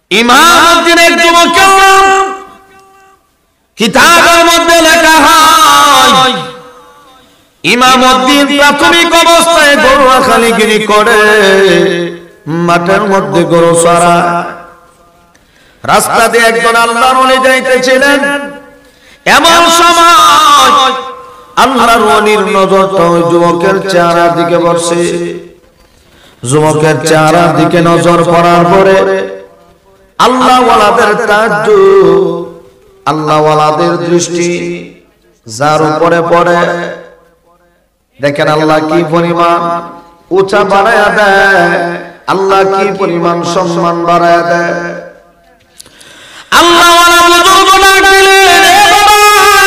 ইমামউদ্দিনের যুবকের নাম কিতাবের মধ্যে লেখা হয় ইমামউদ্দিন প্রাথমিক অবস্থায় গরু খালিগিরি করে মাঠের মধ্যে গরু চড়ায়। রাস্তা দিয়ে একজন আল্লাহর ওলি যাইতেছিলেন, এমন সময় আল্লাহর ওলির নজরটা ওই যুবকের চেহারার দিকে পড়ছে। যুবকের চেহারার দিকে নজর পড়ার পরে আল্লাহ ওয়ালাদের তাজ্জুব, আল্লাহ ওয়ালাদের দৃষ্টি যার উপরে পড়ে, দেখেন আল্লাহ কি পরিমাণ উঁচা বাড়ায়া দেয়, আল্লাহ কি পরিমাণ সম্মান বাড়ায়া দেয়। আল্লাহ ওয়ালা বুজুর্গ ডাক দিলেন, এ বাবা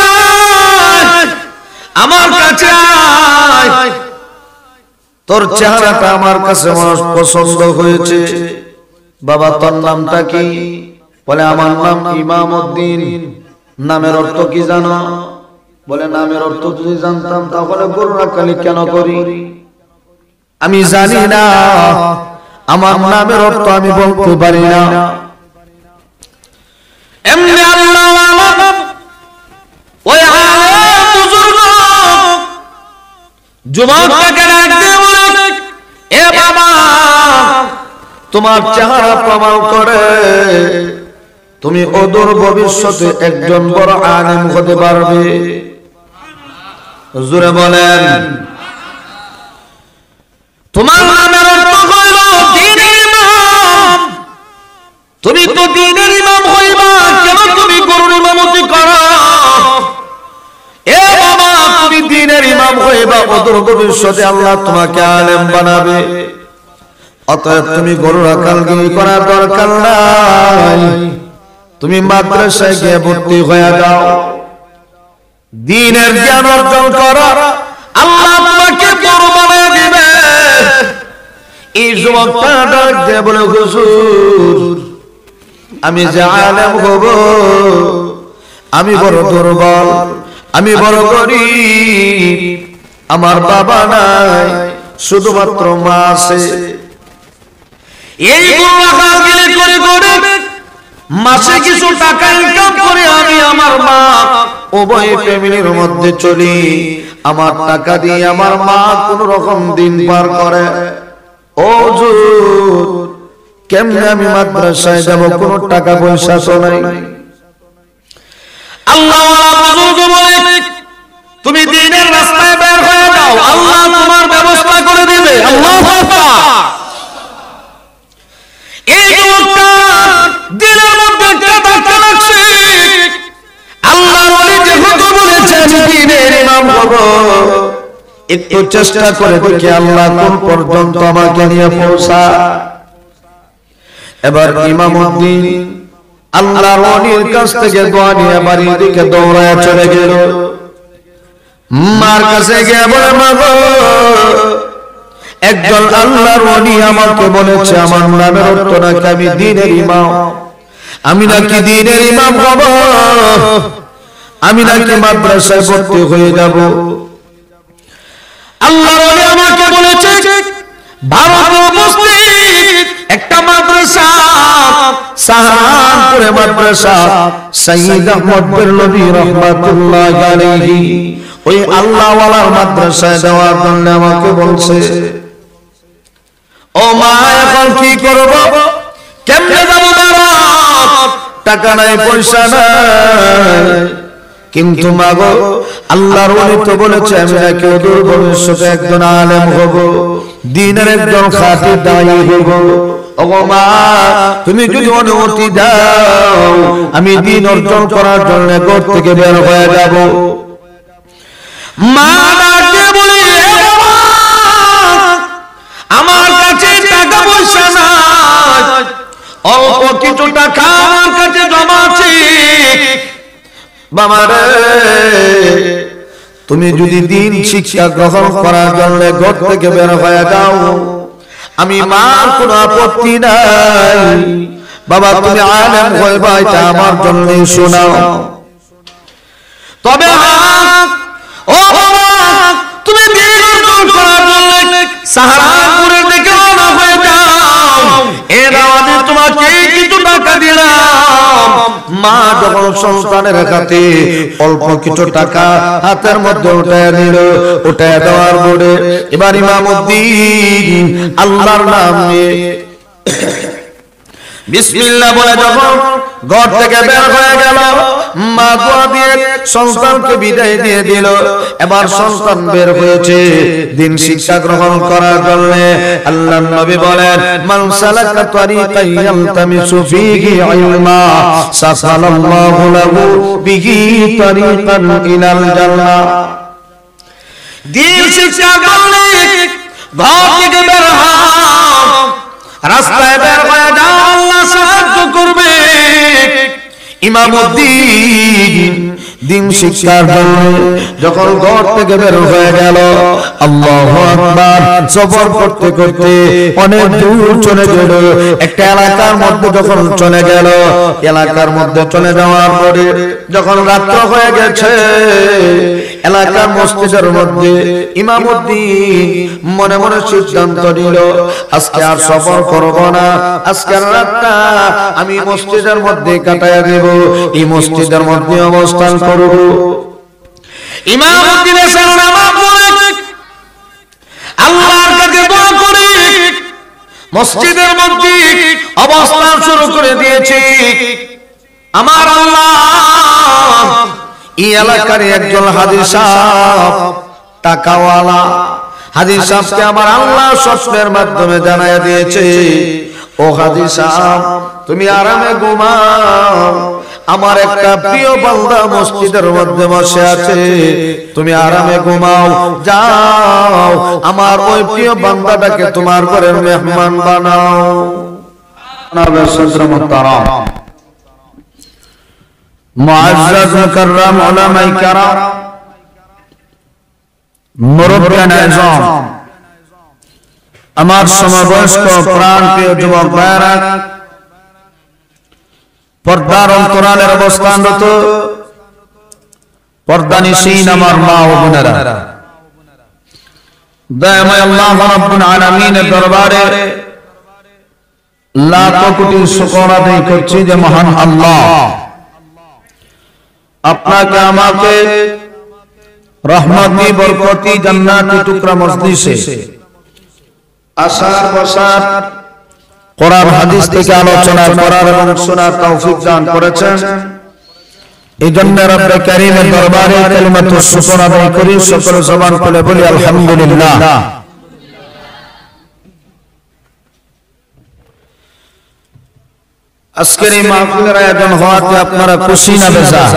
আমার কাছে আয়, তোর চেহারাটা আমার কাছে পছন্দ হয়েছে। বাবা তোর নামটা কি? বলে আমার নাম ইমামউদ্দিন। নামের অর্থ কি জানো? বলে নামের অর্থ যদি জানতাম তাহলে গরু রাখালি কেন করি? আমি জানি না, আমার নামের অর্থ আমি বলতে পারি না। এমনি আল্লাহ ওই আলেম বুজুর্গ যুবকটাকে ডাক দিয়ে বলে, এ বাবা তোমার চেহারা প্রমাণ করে তুমি অদূর ভবিষ্যতে একজন বড় আলেম হতে পারবে। জোরে বলেন। তোমার নামের অর্থ হইল দ্বীনের ইমাম, তুমি তো দ্বীনের ইমাম হইবা, কেন তুমি গরুর ইমামতি করো? এ বাবা তুমি দ্বীনের ইমাম হইবা, অদূর ভবিষ্যতে আল্লাহ তোমাকে আলেম বানাবে। অতএব তুমি গরু রাখালগিরি করার দরকার নাই, তুমি মাদ্রাসায় গিয়ে ভর্তি হয়ে যাও, দ্বীনের জ্ঞান অর্জন করো, আল্লাহ তোমাকে বড় বানিয়ে দিবে। এই যুবকটা ডাক দিয়ে বলে, হুজুর আমি যে আলেম হব আমি বড় দুর্বল, আমি বড় গরিব, আমার বাবা নাই, শুধুমাত্র মা আছে। এই গরু করে করে মাসে কিছু টাকা ইনকাম করে আমি আমার মা উভয় ফ্যামিলির মধ্যে চলি, আমার টাকা দিয়ে আমার মা কোন রকম দিন পার করে। ও হুজুর কেমনে আমি মাদ্রাসায় যাব, কোন টাকা পয়সা তো নাই। আল্লাহ বুজুর্গ বলে, তুমি দ্বীনের রাস্তায় বের হয়ে যাও, আল্লাহ তোমার ব্যবস্থা করে দিবে। আল্লাহু আকবার। এই লোকটা দ্বীনের মধ্যে একটা ধাক্কা লাগছে। আল্লাহর ওলি যেহেতু বলেছে আমি দ্বীনের ইমাম হব, একটু চেষ্টা করে দেখি আল্লাহ কোন পর্যন্ত আমাকে নিয়ে পৌঁছা। এবার ইমামউদ্দিন আল্লাহর ওলির কাছ থেকে দোয়া নিয়ে বাড়ির দিকে দৌড়ায় চলে গেল। মার কাছে গিয়ে বলে, মা গো একজন আল্লাহর ওলি আমাকে বলেছে আমার নামের অর্থ নাকি আমি দ্বীনের ইমাম, আমি নাকি দ্বীনের ইমাম হব, আমি নাকি মাদ্রাসায় ভর্তি হয়ে যাব। আল্লাহর ওলি আমাকে বলেছে ভারতে উপস্থিত একটা মাদ্রাসা, সাহারানপুরে মাদ্রাসা, সাইয়্যিদ আহমদ বেরলভী রাহমাতুল্লাহ আলাইহি ওই আল্লাহ ওয়ালার মাদ্রাসায় দেওয়ার জন্য আমাকে বলছে। ও মা এখন কি করব, কেমনে যাব? টাকা নাই, পয়সা নাই, কিন্তু মা গো আল্লাহর ওলি তো বলেছে আমি নাকি অদূর ভবিষ্যতে একজন আলেম হব, দ্বীনের একজন খাঁটি দায়ী হব। ও মা তুমি যদি অনুমতি দাও আমি দ্বীন অর্জন করার জন্য ঘর থেকে বের হয়ে যাব। মা ডাকে বলে, আমার কাছে টাকা পয়সা নাই, অল্প কিছু টাকা আমার কাছে জমা আছে। বাবা রে তুমি যদি দ্বীন শিক্ষা গ্রহণ করার জন্য ঘর থেকে বের হয়ে যাও আমি মার কোনো আপত্তি নাই। বাবা তুমি আলেম হইবা এটা আমার জন্য শোনাও। তবে ও বাবা তুমি দ্বীন অর্জন করার জন্য সাহারানপুরের দিকে রওনা হয়ে যাও, এর আগে তোমাকে কিছু টাকা মা যখন সন্তানের হাতে অল্প কিছু টাকা হাতের মধ্যে উঠায় নিল, উঠায় দেওয়ার পরে এবার ইমামউদ্দিন আল্লাহর নাম নিয়ে বিসমিল্লাহ বলে যখন ঘর থেকে বের হয়ে গেল, মা দোয়া দিয়ে সন্তানকে বিদায় দিয়ে দিল। এবার সন্তান বের হয়েছে দিন শিক্ষা গ্রহণ করার জন্য। আল্লাহর নবী বলেন, মান সালাকা তারিকান ইয়ালতামিসু ফীহি ইলমা সাসালাল্লাহু লাহু বিহি তারিকান ইলাল জান্নাহ। দিন শিক্ষা করলে ঘর থেকে বের হও, রাস্তায় বের হয়ে যাও, আল্লাহ সাহায্য করবে। ইমামউদ্দিন দিন শিক্ষার জন্য যখন ঘর থেকে বের হয়ে গেল, আল্লাহু আকবার সফর করতে করতে অনেক দূর চলে গেল। একটা এলাকার মধ্যে যখন চলে গেল, এলাকার মধ্যে চলে যাওয়ার পরে যখন রাত্র হয়ে গেছে, এলাকার মসজিদের মধ্যে ইমামউদ্দিন মনে মনে সিদ্ধান্ত নিল, আজকে আর সফর করব না, আজকের রাতটা আমি মসজিদের মধ্যে কাটাইয়া দেব, এই মসজিদের মধ্যে অবস্থান করব। ইমামউদ্দিন এসে নামাজ পড়ে আল্লাহর কাছে দোয়া করে মসজিদের মধ্যে অবস্থান শুরু করে দিয়েছে। আমার আল্লাহ, এই এলাকার একজন হাজী সাহেব, টাকাওয়ালা হাজী সাহেবকে আমার আল্লাহ স্বপ্নের মাধ্যমে জানাইয়া দিয়েছে, ও হাজী সাহেব তুমি আরামে ঘুমাও, আমার একটা প্রিয় বান্দা মসজিদের মধ্যে বসে আছে, তুমি আরামে ঘুমাও, যাও আমার ওই প্রিয় বান্দাটাকে তোমার ঘরের মেহমান বানাও। মুআজ্জাজ মুকাররম উলামায়ে কেরাম, মুরব্বিয়ান আযম, আমার সমবয়স্ক প্রাণপ্রিয় যুবক ভাইরা, পর্দার অন্তরালের অবস্থানরত পর্দানিশীন আমার মা ও বোনেরা, দয়াময় আল্লাহ রাব্বুল আলামিনের দরবারে লাখ কোটি শুকর আদায় করছি যে মহান আল্লাহ আপনাকে আমাকে রহমতি বরকতি জান্নাতি টুকরা মজলিসে আসার বসার, কোরআন হাদিস থেকে আলোচনা করার এবং শোনার তৌফিক দান করেছেন। এই জন্য রব্বে কারীমের দরবারে কালিমাতুশ শুকর আদায় করি, সকল জবান খুলে বলি আলহামদুলিল্লাহ। আজকের এই মাহফিলের আয়োজন হওয়াতে আপনারা খুশি না বেজার?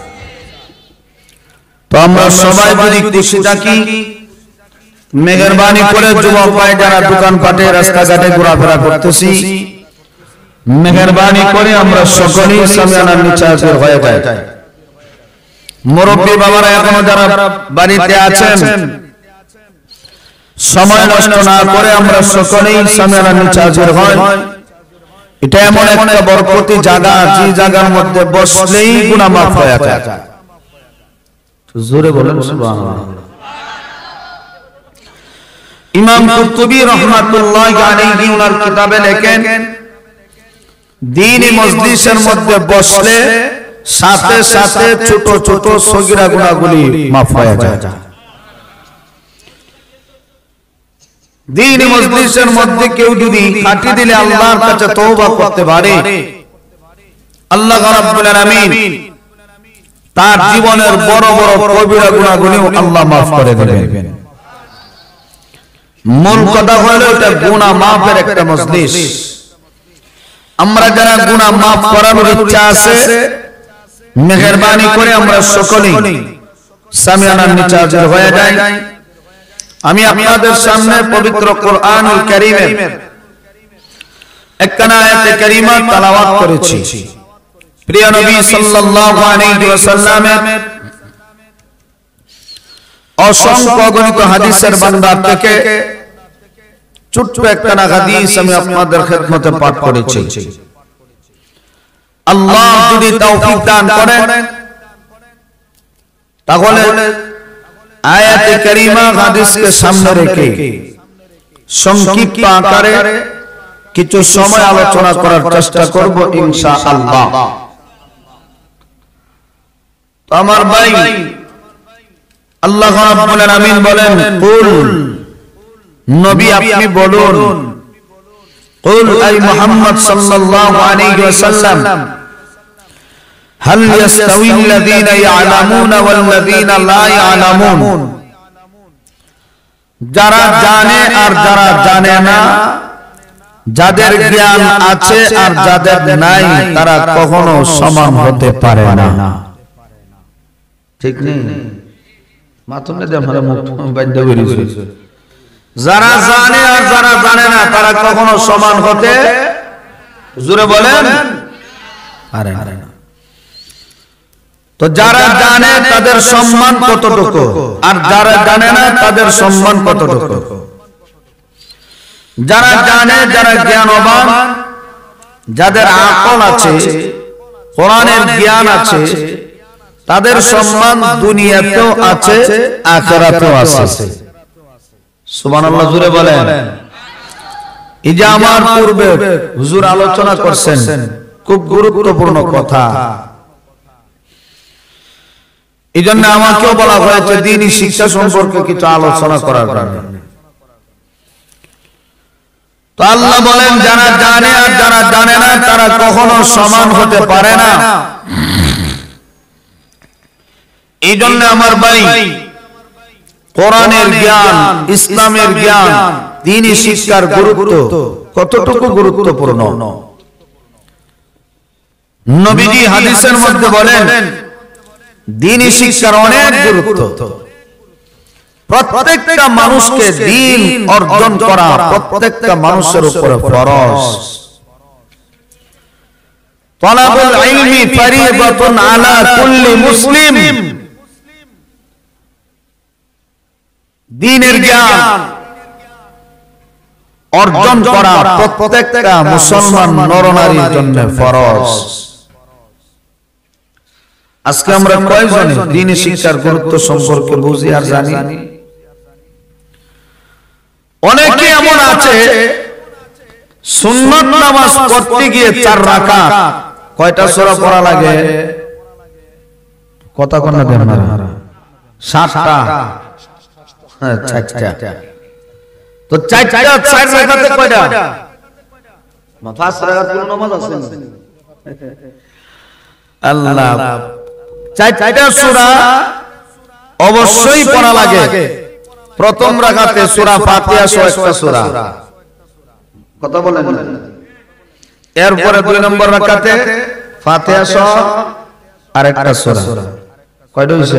তো আমরা সবাই যদি খুশি থাকি, মেহেরবানি করে যুবক ভাই যারা দোকানপাটে রাস্তাঘাটে ঘোরাফেরা করতেছি, মেহেরবানি করে আমরা সকলেই সামিয়ানার নিচে হাজির হয়ে যাই। মুরব্বী বাবারা এখনো যারা বাড়িতে আছেন, সময় নষ্ট না করে আমরা সকলেই সামিয়ানার নিচে হাজির হই। এটা এমন একটা বরকতি জায়গা, যে জায়গার মধ্যে বসলেই গুনাহ মাফ হয়ে যায়। জোরে বলেন সুবহানাল্লাহ। ইমাম কুরতুবী রাহমাতুল্লাহি আলাইহি ওনার কিতাবে লেখেন, দ্বীনি মজলিসের মধ্যে বসলে সাথে সাথে ছোট ছোট সগীরা গুনাহগুলি মাফ হয়ে যায়। দ্বীনি মজলিসের মধ্যে কেউ যদি কাটি দিলে আল্লাহর কাছে তওবা করতে পারে, আল্লাহ রাব্বুল আলামিন তার জীবনের বড় বড় কবিরা গুনাহগুলিও আল্লাহ মাফ করে দেবেন। মূল কথা হলো এটা গুনাহ মাফের একটা মজলিস। আমরা যারা গুনাহ মাফ করার ইচ্ছা আছে, মেহেরবানি করে আমরা সকলেই সামিয়ানার নিচে হাজির হয়ে যাই। আমি আপনাদের সামনে পবিত্র কোরআনুল কারীমের একখানা আয়াতে কারীমা তেলাওয়াত করেছি। প্রিয় নবী সাল্লাল্লাহু আলাইহি ওয়াসাল্লামের অসংখ্য গণিত হাদিসের ভান্ডার থেকে ছোট্ট একখানা হাদিস আমি আপনাদের খেদমতে পাঠ করেছি। আল্লাহ যদি তৌফিক দান করেন, তাহলে আয়াতে কারীমা হাদিসকে সামনে রেখে সংক্ষিপ্ত আকারে কিছু সময় আলোচনা করার চেষ্টা করব ইনশাআল্লাহ। তো আমার ভাই আল্লাহ রাব্বুল আলামিন বলেন কুল নবী আপনি বলুন কুল আই মুহাম্মদ সাল্লাল্লাহু আলাইহি ওয়াসাল্লাম হাল ইয়াস্তাউইল্লাযীনা ইয়ালামুনা ওয়াল্লাযীনা লা ইয়ালামুন যারা জানে আর যারা জানে না যাদের জ্ঞান আছে আর যাদের নাই তারা কখনো সমান হতে পারে না ঠিক নেই মাতমে দে আমরা মুখ বাধ্য করেছে যারা জানে আর যারা জানে না তারা কখনো সমান হতে জোরে বলেন পারে না তো যারা জানে তাদের সম্মান কতটুকু আর যারা জানে না তাদের সম্মান কতটুকু যারা জানে যারা জ্ঞানবান যাদের আকল আছে কোরআনের জ্ঞান আছে তাদের সম্মান দুনিয়াতেও আছে আখিরাতেও আছে সুবহানাল্লাহ জোরে বলেন এই যে আমার পূর্বে হুজুর আলোচনা করছেন খুব গুরুত্বপূর্ণ কথা এইজন্য আমাকেও বলা হয়েছে দ্বীনি শিক্ষা সম্পর্কে কিছু আলোচনা করার জন্য তো আল্লাহ বলেন যারা জানে আর যারা জানে না তারা কখনো সমান হতে পারে না এইজন্য আমার ভাই কোরআনের জ্ঞান ইসলামের জ্ঞান দ্বীনি শিক্ষার গুরুত্ব কতটুকু গুরুত্বপূর্ণ নবীজি হাদিসের মধ্যে বলেন দ্বীনি শিক্ষার অনেক গুরুত্ব প্রত্যেকটা মানুষকে দ্বীন অর্জন করা প্রত্যেকটা মানুষের উপরে ফরজ তালাবুল ইলমি ফরিদাতুন আলা কুল্লি মুসলিম দ্বীনের জ্ঞান অর্জন করা প্রত্যেকটা মুসলমান নরনারীর জন্য ফরজ আজকে আমরা কয়জন দ্বীনি শিক্ষার গুরুত্ব সম্পর্কে বুঝি আর জানি অনেকে এমন আছে সুন্নাত নামাজ পড়তে গিয়ে 4 রাকাত কয়টা সূরা পড়া লাগে কথা কোন না দেন না 7টা আচ্ছা তো 4 রাকাতে কয়টা 5 রাকাত কোন নামাজ আছে আল্লাহ 4টা সূরা অবশ্যই পড়া লাগে প্রথম রাকাতে সূরা ফাতিহা সহ একটা সূরা কথা বলেন এরপরে 2 নম্বর রাকাতে ফাতিহা সহ আরেকটা সূরা কয়টা হইছে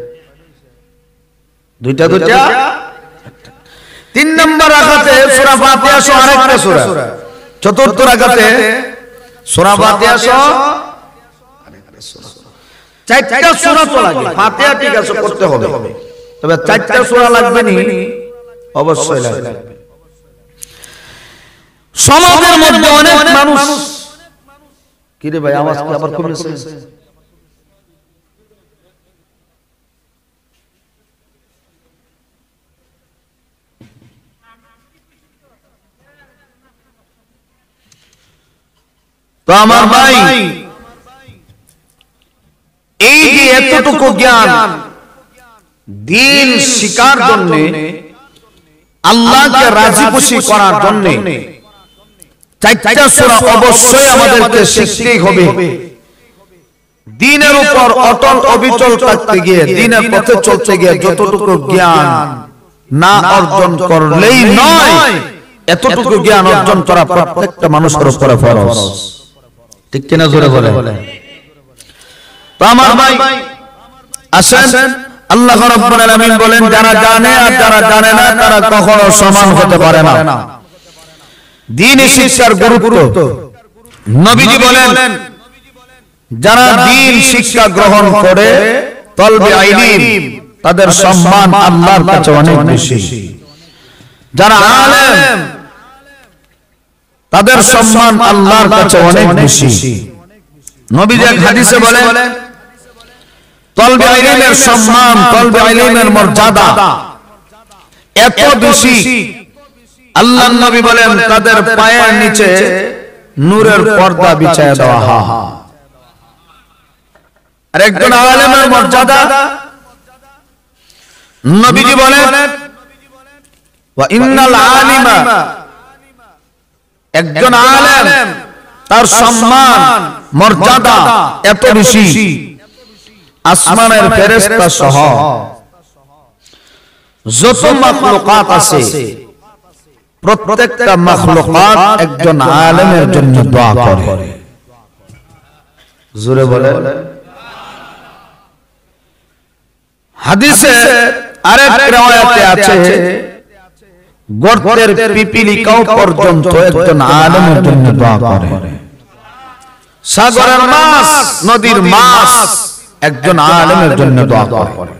দুইটা 3 নম্বর রাকাতে সূরা ফাতিহা সহ আরেকটা সূরা চতুর্থ রাকাতে সূরা ফাতিহা সহ আরেকটা সূরা 4টা সূরা তো লাগে ফাতিহা ঠিক আছে পড়তে হবে তবে 4টা সূরা লাগবে নি অবশ্যই লাগবে সমাজের মধ্যে অনেক মানুষ কি রে ভাই আওয়াজ কি আবার কমেছে তো আমার ভাই এই যে এতটুকু জ্ঞান দ্বীন শিকার জন্য আল্লাহকে রাজি খুশি করার জন্য 4টা সূরা অবশ্যই আমাদেরকে শিখতেই হবে দ্বীনের উপর অটল অবিচল থাকতে গিয়ে দ্বীনের পথে চলতে গিয়ে যতটুকু জ্ঞান না অর্জন করলেই নয় এতটুকু জ্ঞান অর্জন করা প্রত্যেকটা মানুষের উপর ফরজ ঠিক কিনা জোরে বলে তো আমার ভাই আসেন আল্লাহ রাব্বুল আলামিন বলেন যারা জানে আর যারা জানে না তারা কখনো সমান হতে পারে না দ্বীনি শিক্ষার গুরুত্ব নবীজি বলেন যারা দ্বীন শিক্ষা গ্রহণ করে তলবে ইলম তাদের সম্মান আল্লাহর কাছে অনেক বেশি যারা আলেম তাদের সম্মান আল্লাহর কাছে অনেক বেশি নবীজি এক হাদিসে বলেন তলবে ইলমের সম্মান তলবে ইলমের মর্যাদা এত বেশি আল্লাহর নবী বলেন তাদের পায়ের নিচে নূরের পর্দা বিছায়া দেওয়া হয় আর একজন আলেমের মর্যাদা নবীজি বলেন ওয়া ইন্নাল আলিমা, একজন আলেম তার সম্মান মর্যাদা এত বেশি আসমানের ফেরেশতা সহ যত মাখলুকাত আছে প্রত্যেকটা মাখলুকাত একজন আলেমের জন্য দোয়া করে। জোরে বলে। হাদিসে আরেক riwayate আছে গর্তের পিপিলিকাও পর্যন্ত একজন আলেমের জন্য দোয়া করে। সাগরের মাছ, নদীর মাছ একজন আলেমের জন্য দোয়া করে।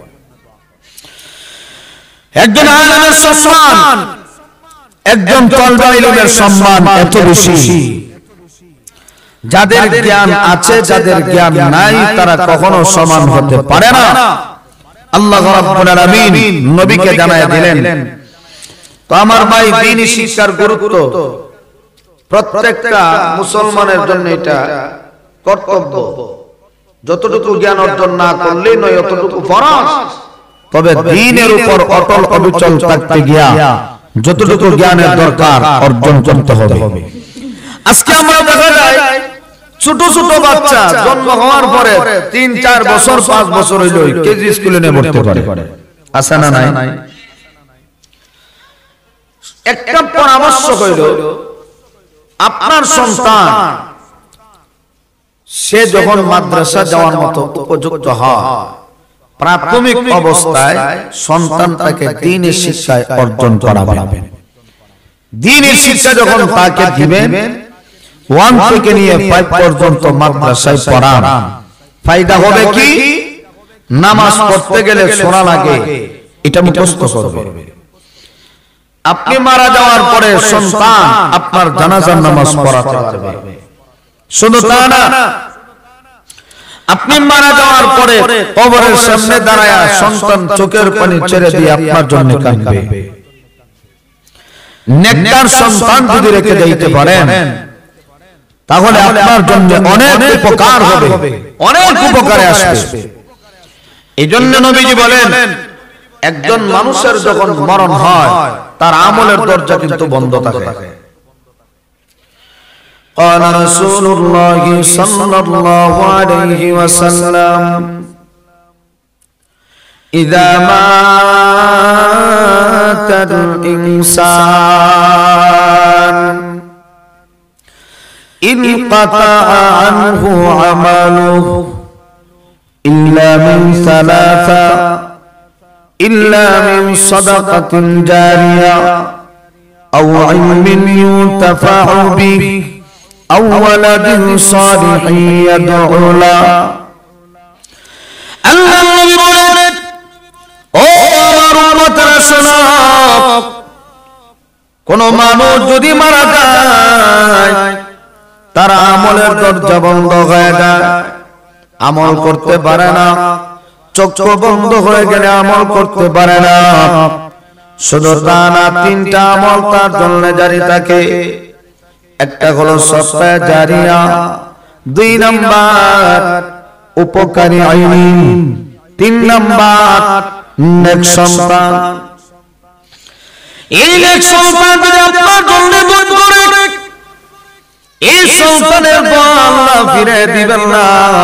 একজন আলেমের সম্মান, একজন তলবে ইলমের সম্মান এত বেশি, যাদের জ্ঞান আছে যাদের জ্ঞান নাই তারা কখনো সমান হতে পারে না। আল্লাহ রাব্বুল আলামিন নবীকে জানায় দিলেন। তো আমার ভাই, দ্বীনি শিক্ষার গুরুত্ব প্রত্যেকটা মুসলমানের জন্য এটা কর্তব্য। যতটুকু জ্ঞান অর্জন না করলে নয় অতটুকু ফরজ। তবে দ্বীনের উপর অটল অবিচল থাকতে গিয়া যতটুকু জ্ঞানের দরকার অর্জন করতে হবে। আজকে আমরা দেখা যায় ছোট ছোট বাচ্চা জন্ম হওয়ার পরে 3-4 বছর 5 বছর হইলো কেজি স্কুলে নিয়ে ভর্তি করে। আছে না নাই? একটা পরামর্শ হইল, আপনার সন্তান সে যখন মাদ্রাসা যাওয়ার মতো উপযুক্ত হয়, প্রাথমিক অবস্থায় সন্তানটাকে দ্বীনের শিক্ষায় অর্জন করাবেন। দ্বীনের শিক্ষা যখন তাকে দিবেন 1 থেকে নিয়ে 5 পর্যন্ত মাদ্রাসায় পড়ান, ফায়দা হবে কি? নামাজ পড়তে গেলে শোনা লাগে, এটা মুখস্থ করবে। আপনি মারা যাওয়ার পরে সন্তান আপনার জানাজার নামাজ পড়াতে পারবে। শুধু তা না, আপনি মারা যাওয়ার পরে কবরের সামনে দাঁড়ায়া সন্তান চোখের পানি ছেড়ে দিয়ে আপনার জন্য কাঁদবে। নেককার সন্তান যদি রেখে দিতে পারেন তাহলে আপনার জন্য অনেক উপকার হবে, অনেক উপকারে আসবে। এজন্য নবীজি বলেন, একজন মানুষের যখন মরণ হয় তার আমলের দরজা কিন্তু বন্ধ থাকে। قال رسول الله صلى الله عليه وسلم إذا مات الإنسان انقطع عنه عمله إلا من ثلاثة، إلا من صدقة جارية أو علم ينتفع به أو ولد صالح يدعو له। আল্লাহ নবী বলেন, ও আমার উম্মতরা শোনো, কোন মানুষ যদি মারা যায় তার আমলের দরজা বন্ধ হয়ে যায়, আমল করতে পারে না। চক্ষু বন্ধ হয়ে গেলে আমল করতে পারে না। শুধু তা না, 3টা আমল তার জন্য জারি থাকে। একটা হলো সদকা জারিয়া, 2 নাম্বার উপকারী ইলম, 3 নাম্বার নেক সন্তান। এই নেক সন্তান যদি আপনার জন্য দোয়া করে, এই সন্তানের দোয়া আল্লাহ ফিরে দিবেন না।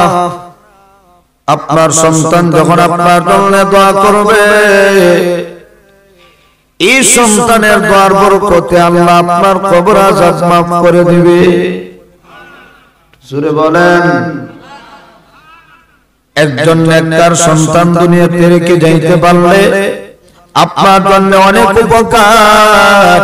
আপনার সন্তান যখন আপনার জন্য দোয়া করবে, এই সন্তানের দোয়ার বরকতে আল্লাহ আপনার কবর আযাব মাফ করে দিবে। জোরে বলেন। একজন নেককার সন্তান দুনিয়াতে রেখে যাইতে পারলে আপনার জন্য অনেক উপকার।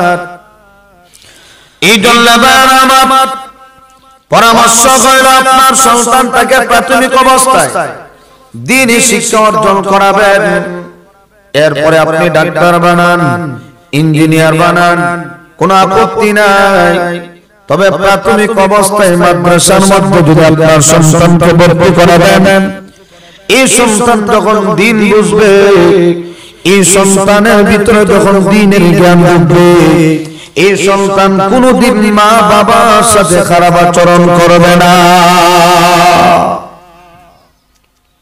এই জন্য আমার পরামর্শ হইল, আপনার সন্তানটাকে প্রাথমিক অবস্থায় দ্বীনি শিক্ষা অর্জন করাবেন। এরপরে আপনি ডাক্তার বানান, ইঞ্জিনিয়ার বানান, কোনো আপত্তি নাই। তবে প্রাথমিক অবস্থায় মাদ্রাসার মধ্যে যদি আপনার সন্তানকে ভর্তি করাবেন, এই সন্তান যখন দ্বীন বুঝবে, এই সন্তানের ভিতরে যখন দ্বীনের জ্ঞান ঢুকবে, এই সন্তান কোনদিন মা বাবার সাথে খারাপ আচরণ করবে না।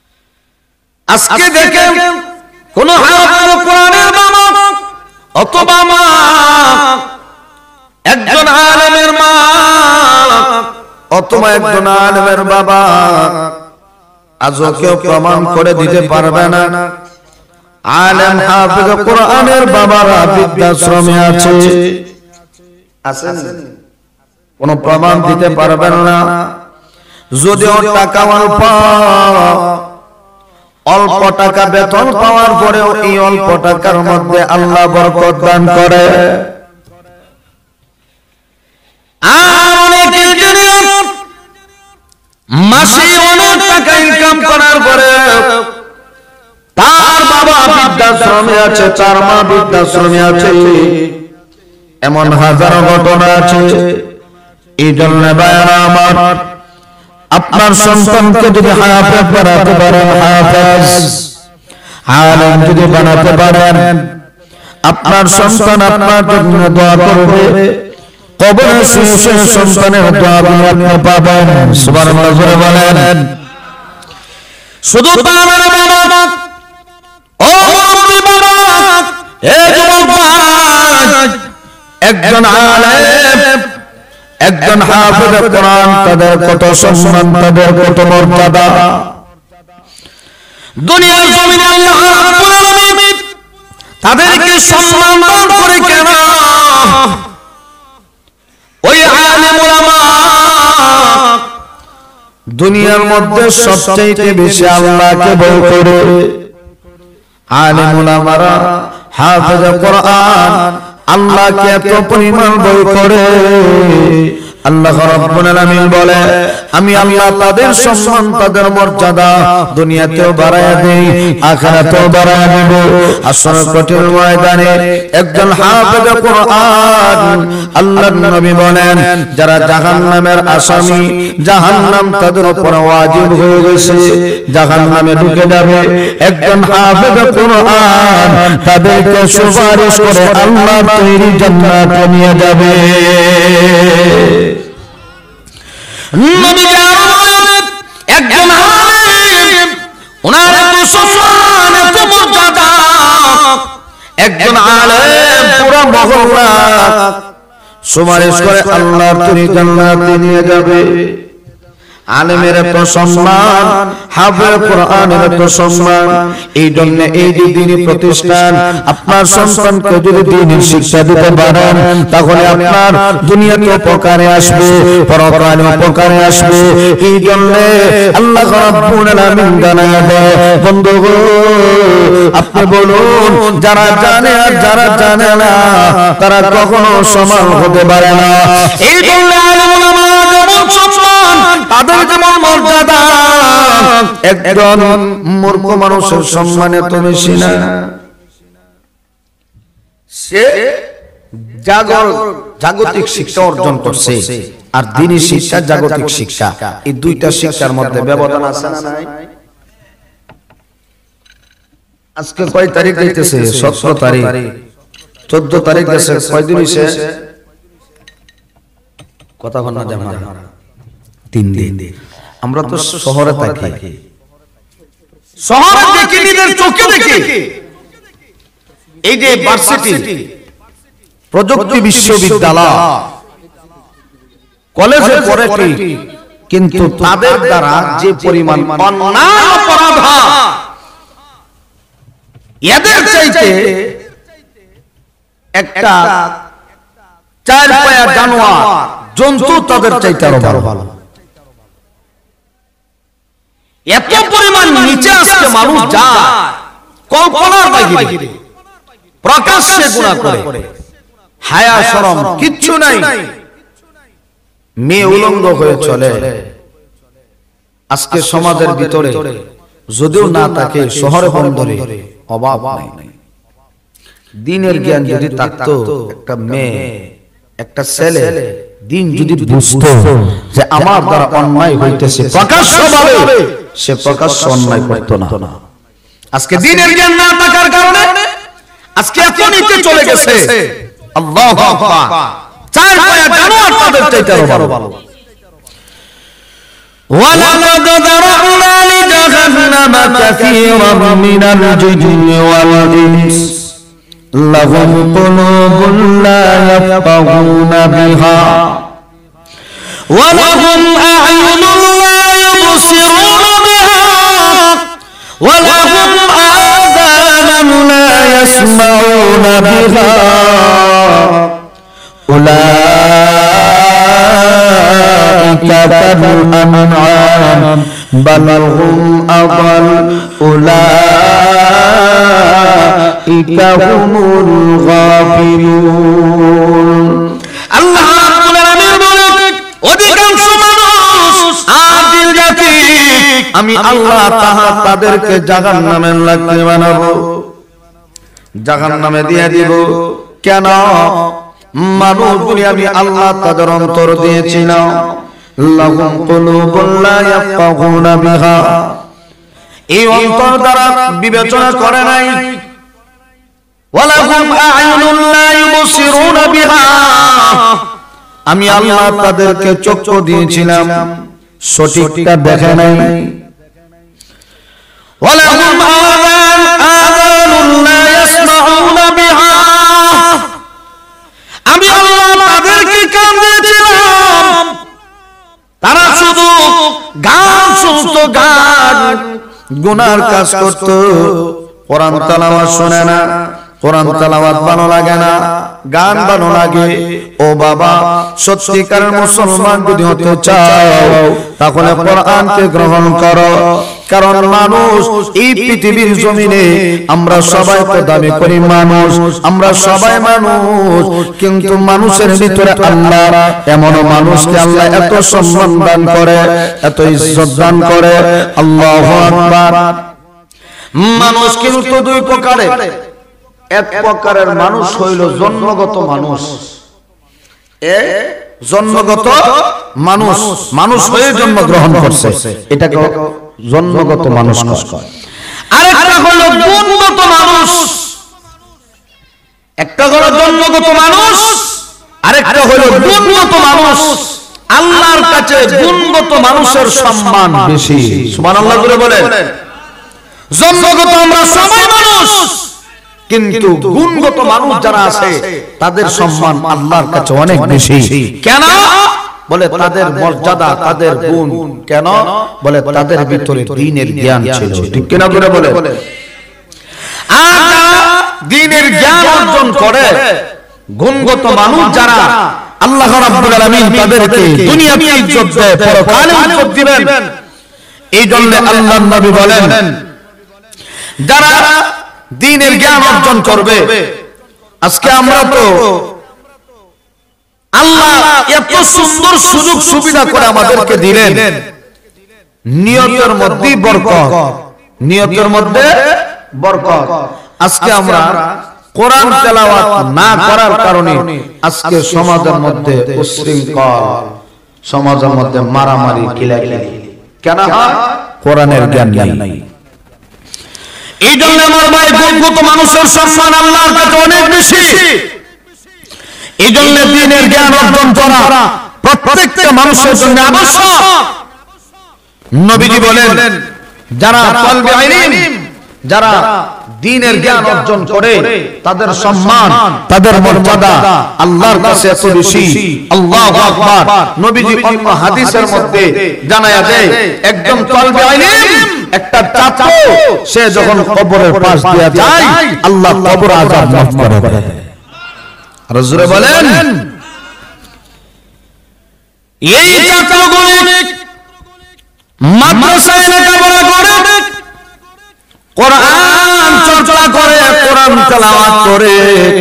আজকে দেখেন কোন হাফেজ কোরআনের বাবা অথবা মা, একজন আলেমের মা অথবা একজন আলেমের বাবা আজও কেউ প্রমাণ করে দিতে পারবে না আলেম হাফেজ কোরআনের বাবারা বৃদ্ধাশ্রমে আছে। কোন প্রমাণ দিতে পারবেন না। যদিও টাকা অল্প টাকা বেতন পাওয়ার পরেও এই অল্প টাকার মধ্যে আল্লাহ বরকত দান করে। মাসে অনেক টাকা ইনকাম করার পরে তার বাবা বৃদ্ধাশ্রমে আছে, তার মা বৃদ্ধাশ্রমে আছে, এমন হাজারো ঘটনা আছে। এই জন্য ভাইরা আমার, আপনার সন্তানকে যদি হাফেজ বানাতে পারেন, হাফেজ আলেম যদি বানাতে পারেন, আপনার সন্তান আপনার জন্য দোয়া করবে। কবরে শুয়ে সন্তানের দোয়া আপনি পাবেন। সুবহানাল্লাহ জোরে বলেন। শুধু তার বাবা, ও মুরব্বি বাবা, এ যুবক ভাই, একজন আলেম একজন হাফেজ কোরআন, তাদের কত সম্মান, তাদের কত মর্যাদা। দুনিয়ার জমিনে আল্লাহ রাব্বুল আলামিন তাদেরকে সম্মান দান করে কেন? ওই আলেম উলামা দুনিয়ার মধ্যে সবচেয়ে বেশি আল্লাহকে ভয় করে। আলেম উলামারা হাফেজ কোরআন আল্লাহকে এত পরিমাণ ভয় করে, আল্লাহ রাব্বুল আলামিন বলে আমি আল্লাহ তাদের সম্মান, তাদের মর্যাদা দুনিয়াতেও বাড়ায়া দেই, আখিরাতেও বাড়ায়া দেব। আসরের কঠিন ময়দানে একজন হাফেজ কোরআন, আল্লাহর নবী বলেন যারা জাহান্নামের আসামি, জাহান্নাম তাদের উপর ওয়াজিব হয়ে গেছে, জাহান্নামে ঢুকে যাবে। একজন হাফেজ কোরআন তাদেরকে সুপারিশ করে আল্লাহর তৈরি জান্নাতে নিয়ে যাবে। নবী বলেন একজন আলেম, ওনার এত সম্মান, এত মর্যাদা, একজন আলেম পুরো মহল্লা সুপারিশ করে আল্লাহর তৈরি জান্নাতে নিয়ে যাবে। আলেমের এত সম্মান, হাফেজ কোরআনের এত সম্মান। এই জন্য এই যে দ্বীনি প্রতিষ্ঠান, আপনার সন্তানকে যদি দ্বীনি শিক্ষা দিতে পারেন, তাহলে আপনার দুনিয়াতে উপকারে আসবে, পরকালে উপকারে আসবে। এই জন্য আল্লাহ রাব্বুল আলামিন জানায় দেয়, বন্ধুগো আপনি বলুন, যারা জানে আর যারা জানে না তারা কখনো সমান হতে পারে না। এই জন্য আলেম উলামা যেমন সম্মান, তাদের যেমন মর্যাদা, একজন মূর্খ মানুষের সম্মান এত বেশি না। সে জাগতিক শিক্ষা অর্জন করছে, আর দ্বীনি শিক্ষা জাগতিক শিক্ষা, এই দুইটা শিক্ষার মধ্যে ব্যবধান আছে না নাই? আজকে কয় তারিখ দিতেছে? 17 তারিখ, 14 তারিখ গেছে, কয় দিন হইছে? কথা বল না জামা, 3 দিন। আমরা তো শহরে থাকি, শহরে দেখি, নিজের চোখে দেখি এই যে ভার্সিটি, প্রযুক্তি বিশ্ববিদ্যালয়, কলেজে পড়ে ঠিক, কিন্তু তাদের দ্বারা যে পরিমাণ অন্যায় অপরাধ হয়, এদের চাইতে একটা 4 পায়া জানোয়ার জন্তু তাদের চাইতে আরো ভালো। এত পরিমাণ নিচে আজকে মানুষ যায়, কল্পনার বাইরে, প্রকাশ্যে গুনাহ করে, হায়া শরম কিচ্ছু নাই, মেয়ে উলঙ্গ হয়ে চলে। আজকে সমাজের ভিতরে যদিও না থাকে, শহরে বন্দরে অভাব নাই। দিনের জ্ঞান যদি থাকতো, একটা মেয়ে, একটা ছেলে দিন যদি বুঝতো যে আমার দ্বারা অন্যায় হইতেছে, প্রকাশ্যভাবে সে প্রকাশ্য অন্যায় করতো না। আজকে দিনের জ্ঞান না থাকার কারণে আজকে এত নিচে চলে গেছে। আল্লাহু আকবার। 4 পায়া জানোয়ার তাদের চাইতে আরো ভালো। ওয়ালাকাদ যারানা লিজাহান্নাম جهنم كثيرا من الجن والإنس لهم قلوب لا يفقهون بها ولهم أعين لا يبصرون بها ولهم آذان لا يسمعون بها أولئك كالأنعام بل هم أضل أولئك هم الغافلون الله আমি আল্লাহ তাদেরকে জাহান্নামের লাকড়ি বানাবো, জাহান্নামে দিয়ে দিব। কেন? মানুষগুলি আমি আল্লাহ তাদের অন্তর দিয়েছিলাম, লাহুম কুলুবুন লা ইয়াফকাহুনা বিহা, এই অন্তর দ্বারা বিবেচনা করে নাই। ওয়ালাহুম আ'য়ুনুন লা ইউবসিরুনা বিহা, আমি আল্লাহ তাদেরকে চক্ষু দিয়েছিলাম, সঠিকটা দেখে নাই। ওয়ালাহুম আযানুন লা ইয়াসমাউনা বিহা, আমি আল্লাহ তাদেরকে কান দিয়েছিলাম, তারা শুধু গান শুনতো, গান, গুনার কাজ করতো, কোরআন তেলাওয়াত শুনে না। কোরআন তেলাওয়াত ভালো লাগে না, গান ভালো লাগে। ও বাবা, সত্যিকারের মুসলমান যদি হতে চাও তাহলে কোরআনকে গ্রহণ করো। কারণ মানুষ এই পৃথিবীর জমিনে আমরা সবাই তো দাবি করি মানুষ, আমরা সবাই মানুষ, কিন্তু মানুষের ভিতরে আল্লাহ এমন মানুষকে আল্লাহ এত সম্মান দান করে, এত ইজ্জত দান করে। আল্লাহু আকবার। মানুষ কিন্তু দুই প্রকারের। এক প্রকারের মানুষ হইল জন্মগত মানুষ, জন্মগত মানুষ, মানুষ হয়ে জন্মগ্রহণ করছে, এটাকে জন্মগত মানুষ কয়। আরেকটা হলো গুণগত মানুষ। একটা হলো জন্মগত মানুষ, আরেকটা হলো গুণগত মানুষ। আল্লাহর কাছে গুণগত মানুষের সম্মান বেশি। সুবহানাল্লাহ করে বলেন। জন্মগত আমরা সবাই মানুষ, কিন্তু গুণগত মানুষ যারা আছে তাদের সম্মান আল্লাহর কাছে অনেক বেশি। কেন? বলে তাদের মর্যাদা, তাদের গুণ। কেন? বলে তাদের ভিতরে দ্বীনের জ্ঞান ছিল। ঠিক কিনা করে বলে। আর দ্বীনের জ্ঞান অর্জন করে গুণগত মানুষ যারা, আল্লাহ রাব্বুল আলামিন তাদেরকে দুনিয়াতে ইজ্জত দেয়, পরকালে ইজ্জত দিবেন। এই জন্য আল্লাহর নবী বলেন, যারা দ্বীনের জ্ঞান অর্জন করবে। আজকে আমরা তো আল্লাহ এত সুন্দর সুযোগ সুবিধা করে আমাদেরকে দিলেন, নিয়তের মধ্যে বরকত, নিয়তের মধ্যে বরকত। আজকে আমরা কোরআন তেলাওয়াত না করার কারণে আজকে সমাজের মধ্যে উশৃঙ্খল, সমাজের মধ্যে মারামারি, কিলাকিলি। কেন? কোরআনের জ্ঞান নাই। এই জন্য আমার ভাই, গুণগত মানুষের সম্মান আল্লাহর কাছে অনেক বেশি। এই জন্য দ্বীনের জ্ঞান অর্জন করা প্রত্যেকটা মানুষের জন্য আবশ্যক। নবীজি বলেন, যারা তালবে ইলম, যারা দ্বীনের জ্ঞান অর্জন করে তাদের সম্মান, তাদের মর্যাদা আল্লাহর কাছে এত বেশি। আল্লাহু আকবার। নবীজি অন্য হাদিসের মধ্যে জানায়া দেয়, একদম তালবে ইলম একটা ছাত্র, সে যখন কবরের পাশ দিয়ে যায় আল্লাহ কবর আযাব মাফ করে দেয়। আর জোরে বলেন, এই ছাত্রগুলি মাদ্রাসায় লেখাপড়া করে, কোরআন চর্চা করে, কোরআন তেলাওয়াত করে,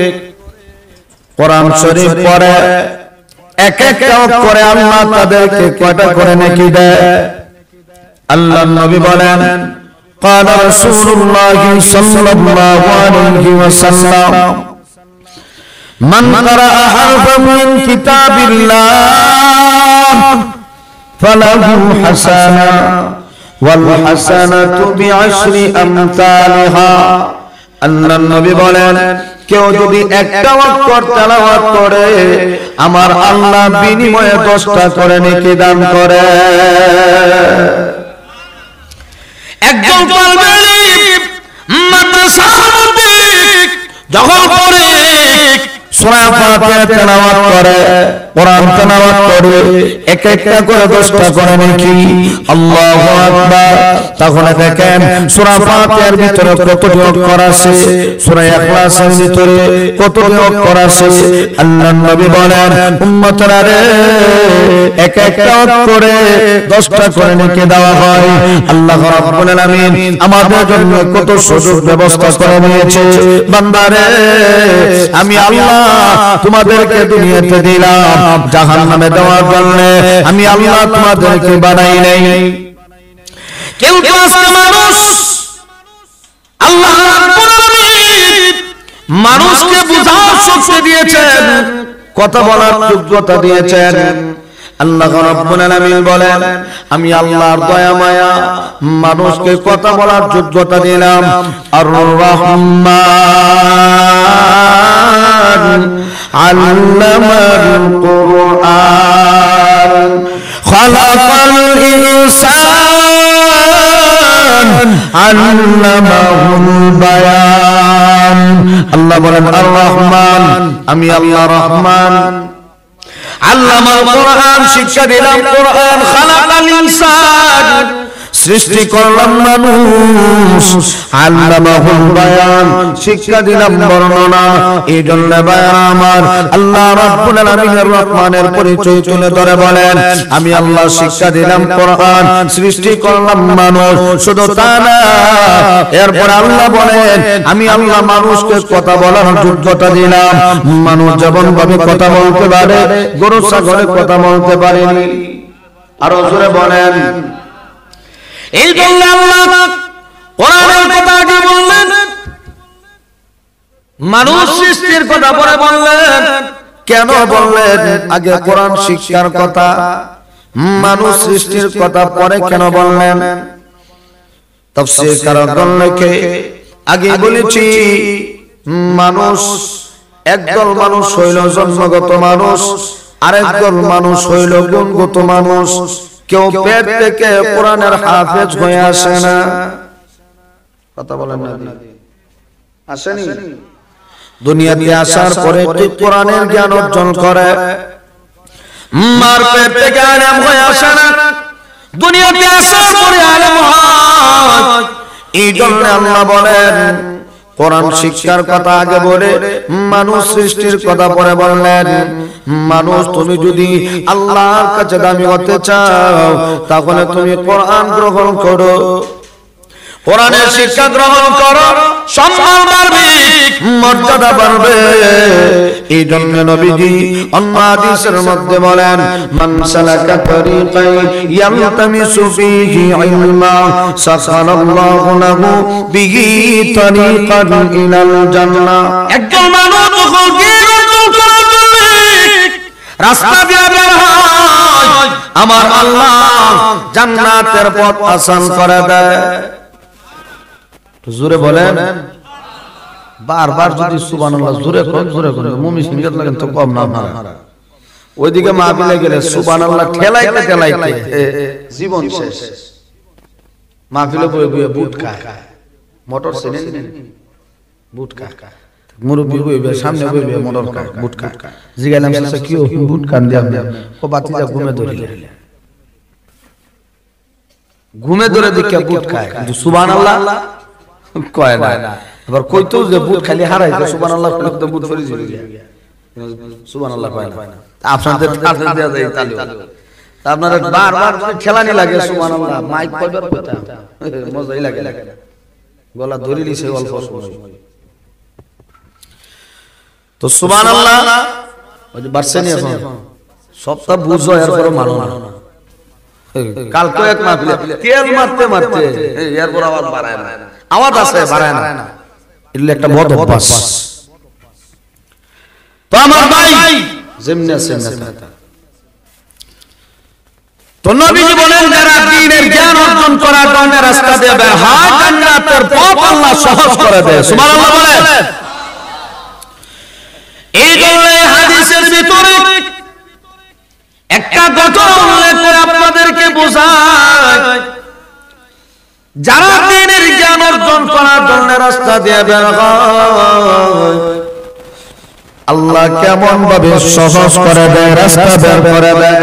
কোরআন শরীফ পড়ে, এক একটা করে আল্লাহ তাদেরকে কয়টা করে নেকি দেয়। আল্লাহর নবী বলেন, قال رسول الله صلى الله عليه وسلم من قرأ حرفا من كتاب الله فله حسنة والحسنة بعشر أمثالها। আল্লাহর নবী বলেন, কেউ যদি একটা ওয়াক্ত তেলাওয়াত করে আমার আল্লাহ বিনিময়ে 10টা করে নেকি দান করে। একজন একজন তালিবে ইলম মাদ্রাসার মধ্যে যখন পড়ে সূরা ফাতিহা তেলাওয়াত করে, কোরআন তেলাওয়াত করে, এক একটা করে 10টা করে নাকি আল্লাহু আকবার। তখন দেখেন সূরা ফাতিহার ভিতরে কতটি অক্ষর আছে, সূরা ইখলাসের ভিতরে কতটি অক্ষর আছে। আল্লাহর নবী বলেন উম্মতরা রে, এক একটা অক্ষরে 10টা করে নাকি দেওয়া হয়। আল্লাহ রাব্বুল আলামিন আমাদের জন্য কত সুযোগ ব্যবস্থা করে নিয়েছে। বান্দারে, আমি আল্লাহ তোমাদেরকে দুনিয়াতে দিলাম জাহান্নামে দেওয়ার জন্য, আমি আল্লাহ তোমাদেরকে বানাই নাই। কিন্তু আজকে মানুষ, আল্লাহ রাব্বুল আলামিন মানুষকে বুঝার শক্তি দিয়েছেন, কথা বলার যোগ্যতা দিয়েছেন। আল্লাহ রাব্বুল আলামিন বলেন আমি আল্লাহর দয়া মায়া মানুষকে কথা বলার যোগ্যতা দিলাম। আর রহমান আল্লামাল কুরআন খালাকাল ইনসান আল্লামাহুল বায়ান। আল্লাহ বলেন আর রহমান, আমি আল্লাহ রহমান, আল্লামাল কুরআন শিক্ষা দিলাম কুরআন, খালাকাল ইনসান সৃষ্টি করলাম মানুষ, আল্লামাহুল বায়ান শিক্ষা দিলাম বর্ণনা। এই জন্য বায়ান আমার আল্লাহ রাব্বুল আলামিনের রহমানের পরিচয় তুলে ধরে বলেন আমি আল্লাহ শিক্ষা দিলাম কোরআন, সৃষ্টি করলাম মানুষ। শুধু তা না, এরপর আল্লাহ বলেন আমি আল্লাহ মানুষকে কথা বলার যোগ্যতা দিলাম। মানুষ যেমন ভাবে কথা বলতে পারে, গরু ছাগলে কথা বলতে পারেনি। আরো জোরে বলেন। এই জন্য আল্লাহ কোরআনের কথা আগে বললেন, মানুষ সৃষ্টির কথা পরে বললেন। কেন বললেন আগে কোরআন শিক্ষার কথা, মানুষ সৃষ্টির কথা পরে কেন বললেন? তাফসীর কারণ লেখে আগে বলেছি মানুষ, একদল মানুষ হইল জন্মগত মানুষ, আরেকদল মানুষ হইল গুণগত মানুষ। কেউ পেট থেকে কোরআনের হাফেজ হয়ে আসে না, কথা বলেন না, আসেনি? দুনিয়াতে আসার পরে তুই কোরআনের জ্ঞান অর্জন করে, মার পেট থেকে আলেম হয়ে আসে না, দুনিয়াতে আসার পরে আলেম হয়। এই জন্য আল্লাহ বলেন কোরআন শিক্ষার কথা আগে বলে মানুষ সৃষ্টির কথা পরে বললেন। মানুষ তুমি যদি আল্লাহর কাছে দামি হতে চাও তাহলে তুমি কোরআন গ্রহণ করো, কোরআনের শিক্ষা গ্রহণ করো, সম্মান বাড়বে, মর্যাদা বাড়বে। এই জন্য নবীজি অন্য হাদিসের মধ্যে বলেন মান সালাকা তরিকান ইয়ালতামিসু ফীহি ইলমা সাখারাল্লাহু লাহু বিহি তরিকান ইলাল জান্নাহ। একজন মানুষ যখন জ্ঞান অর্জন করার জন্য রাস্তা দিয়ে বের হয়, আমার আল্লাহ জান্নাতের পথ আসান করে দেয়। জোরে বলেন। বারবার যদি সুবহানাল্লাহ জোরে কোন মুমিন সিংহাত লাগেন তো কম না। ওইদিকে মাহফিলে গেলে সুবহানাল্লাহ ঠেলাইতে ঠেলাইতে জীবন শেষ। মাহফিলে বয়ে বয়ে বুট খায়, মোটর চেনেন বুট খায়, মুরব্বি বইবে সামনে বইবে মোটর খায়, বুট খায়। জিগাইলাম সে কি বুট খান দিয়া ও বাতিজা ঘুমে ধরিলে, ঘুমে ধরে দেখে বুট খায়, কিন্তু সুবহানাল্লাহ কয় না। আবার কইতো যে বুট খালি হারাইছে, সুবহানাল্লাহ কইলে তো বুট ফেরে যাবে, সুবহানাল্লাহ কয় না। আপনাদের কাছে দেয়া যায় তালি, আপনারা বারবার খেলানি লাগে সুবহানাল্লাহ, মাইক কয়বার কথা মজাই লাগে, গলা ধরে লিছে অল্প সময়। তো সুবহানাল্লাহ ওই যে বারসেনি এখন সবটা বুঝো, এরপর মানো না। কালকে এক মাহফিলে তেল মারতে মারতে এরপর আওয়াজ বাড়ায় না, আওয়াজ আছে বাড়ায় না, এগুলো একটা বদ অভ্যাস। তো আমার ভাই যেমনি আছে তো নবীজি বলেন যারা দ্বীনের জ্ঞান অর্জন করার জন্য রাস্তা দিয়ে বের হয় জান্নাতের পথ আল্লাহ সহজ করে দেয়। সুবহানাল্লাহ বলেন। এই জন্য হাদিসের ভিতরে একটা ঘটনা উল্লেখ করে আপনাদেরকে বোঝায়, যারা দ্বীনের জ্ঞান অর্জন করার জন্য রাস্তা দিয়ে বের হয়, আল্লাহ কেমন ভাবে সহজ করে দেয়, রাস্তা বের করে দেয়।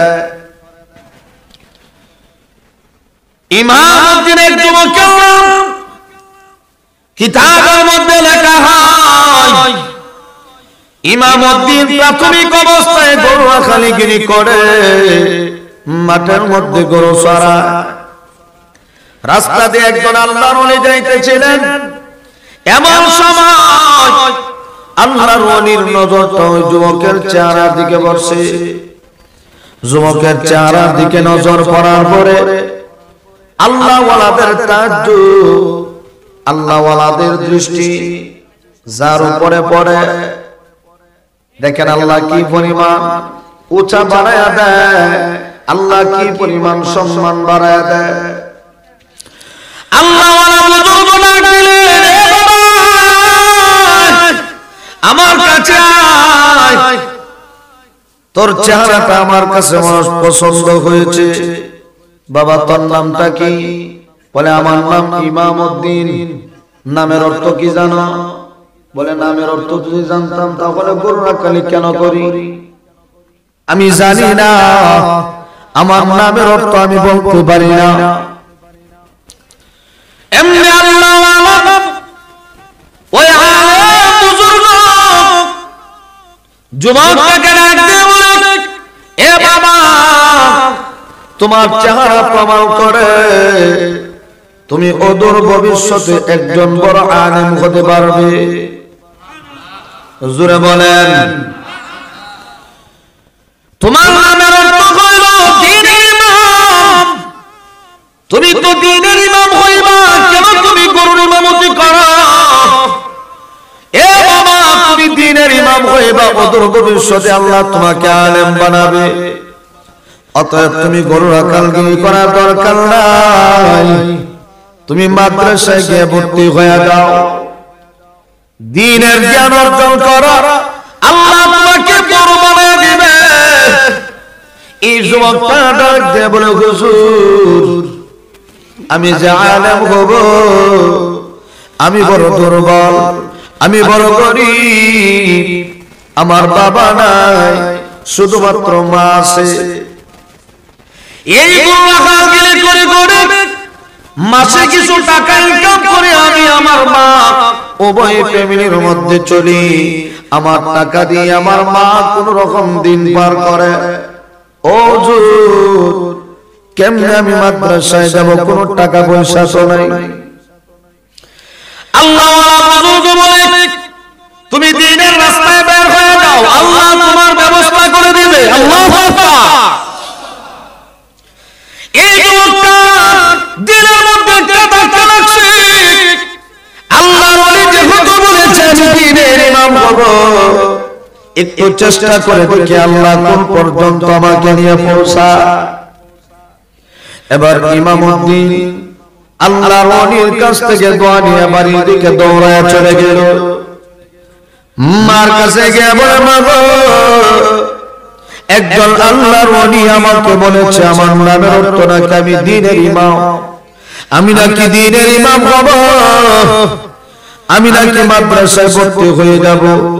ইমামউদ্দিনের যুবকের নাম কিতাবের মধ্যে লেখা হয়, ইমামউদ্দিন প্রাথমিক অবস্থায় গরু খালিগিরি করে, মাঠের মধ্যে গরু চড়ায়। রাস্তা দিয়ে একজন আল্লাহর ওলি যাইতেছিলেন, এমন সময় আল্লাহর ওলির নজরটা ওই যুবকের চেহারার দিকে পড়ছে। যুবকের চেহারার দিকে নজর পড়ার পরে আল্লাহ ওয়ালাদের তাজ্জুব, আল্লাহ ওয়ালাদের দৃষ্টি যার উপরে পড়ে, দেখেন আল্লাহ কি পরিমাণ উঁচা বাড়ায়া দেয়, আল্লাহ কি পরিমাণ সম্মান বাড়ায়া দেয়। আল্লাহ ওয়ালা বুজুর্গ ডাকলেন, এ বাবা আমার কাছে আয়, তোর চেহারাটা আমার কাছে পছন্দ হয়েছে। বাবা তোর নামটা কি? বলে আমার নাম ইমামউদ্দিন। নামের অর্থ কি জানো? বলে নামের অর্থ যদি জানতাম তাহলে গরু রাখালি কেন করি? আমি জানি না, আমার নামের অর্থ আমি বলতে পারি না। এমনি আল্লাহ ওই আলেম বুজুর্গ যুবকটাকে ডাক দিয়ে বলে, এ বাবা তোমার চেহারা প্রমাণ করে তুমি অদূর ভবিষ্যতে একজন বড় আলেম হতে পারবে। জোরে বলেন। তোমার নামের অর্থ হইল দ্বীনের ইমাম, তুমি তো দ্বীনের ইমাম হইবা, কেন তুমি গরুর ইমামতি করো? এ বাবা তুমি দ্বীনের ইমাম হইবা, অদূর ভবিষ্যতে আল্লাহ তোমাকে আলেম বানাবে। অতএব তুমি গরু রাখালগিরি করার দরকার নাই, তুমি মাদ্রাসায় গিয়ে ভর্তি হয়ে যাও, দ্বীনের জ্ঞান অর্জন করো, আল্লাহ তোমাকে বড় বানিয়ে দিবে। এই যুবকটা ডাক দিয়ে বলে, হুজুর আমি যে আলেম হব, আমি বড় দুর্বল, আমি বড় গরিব, আমার বাবা নাই, শুধুমাত্র মা আছে। এই গরু করে করে মাসে কিছু টাকা ইনকাম করে আমি আমার মা উভয় ফ্যামিলির মধ্যে চলি, আমার টাকা দিয়ে আমার মা কোন রকম দিন পার করে। ও হুজুর কেমনে আমি মাদ্রাসায় যাব, কোন টাকা পয়সা তো নাই। আল্লাহ বুজুর্গ বলে, তুমি দ্বীনের রাস্তায় বের হয়ে যাও, আল্লাহ তোমার ব্যবস্থা করে দিবে। আল্লাহু আকবার। এই যুবকটা দ্বীনের মধ্যে একটা ধাক্কা লাগছে। আল্লাহর ওলি যেহেতু বলেছে আমি দ্বীনের ইমাম হব, একটু চেষ্টা করে দেখি আল্লাহ কোন পর্যন্ত আমাকে নিয়ে পৌঁছা। এবার ইমামউদ্দিন আল্লাহর ওলির কাছ থেকে দোয়া নিয়ে বাড়ির দিকে দৌড়ায় চলে গেল। মার কাছে গিয়ে বলে, মা গো একজন আল্লাহর ওলি আমাকে বলেছে আমার নামের অর্থ নাকি আমি দ্বীনের ইমাম, আমি নাকি দ্বীনের ইমাম হব, আমি নাকি মাদ্রাসায় ভর্তি হয়ে যাব।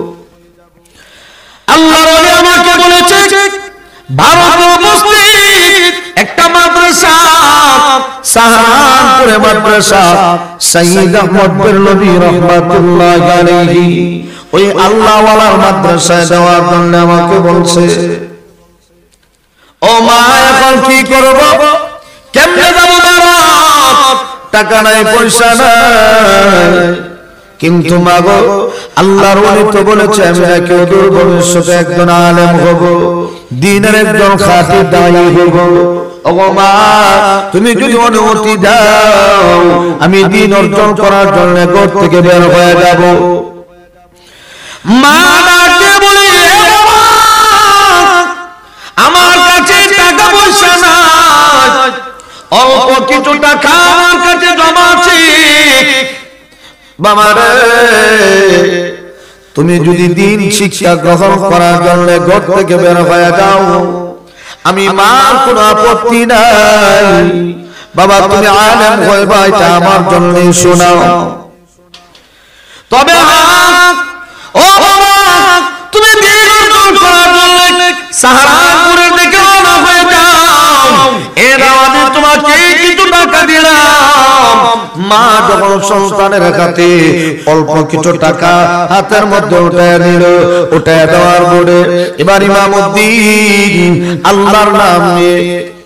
আল্লাহর ওলি আমাকে বলেছে ভারতে উপস্থিত একটা মাদ্রাসা, সাহারানপুরে মাদ্রাসা, সাইয়্যিদ আহমদ বেরলভী রাহমাতুল্লাহ আলাইহি ওই আল্লাহ ওয়ালার মাদ্রাসায় দেওয়ার জন্য আমাকে বলছে। ও মা এখন কি করব, কেমনে যাব? টাকা নাই, পয়সা নাই, কিন্তু মা গো আল্লাহর ওলি তো বলেছে আমি নাকি অদূর ভবিষ্যতে একজন আলেম হব, দ্বীনের একজন খাঁটি দায়ী হব। ও মা তুমি যদি অনুমতি দাও আমি দ্বীন অর্জন করার জন্য ঘর থেকে বের হয়ে যাব। মা ডাকতে বলে, আমার কাছে টাকা পয়সা নাই, অল্প কিছু টাকা আমার কাছে জমা আছে। বাবা রে তুমি যদি দ্বীন শিক্ষা গ্রহণ করার জন্য ঘর থেকে বের হয়ে যাও, আমি মার কোনো আপত্তি নাই। বাবা তুমি আলেম হইবা এটা আমার জন্য শোনাও। তবে ও বাবা তুমি দিন অর্জন করার জন্য সাহারাপুরের দিকে রওনা হয়ে যাও। এর আওয়াজে তোমাকে কিছু টাকা দিলাম। মা যখন সন্তানের হাতে অল্প কিছু টাকা হাতের মধ্যে উঠায় নিল, উঠায় দেওয়ার পরে এবার ইমামউদ্দিন আল্লাহর নাম নিয়ে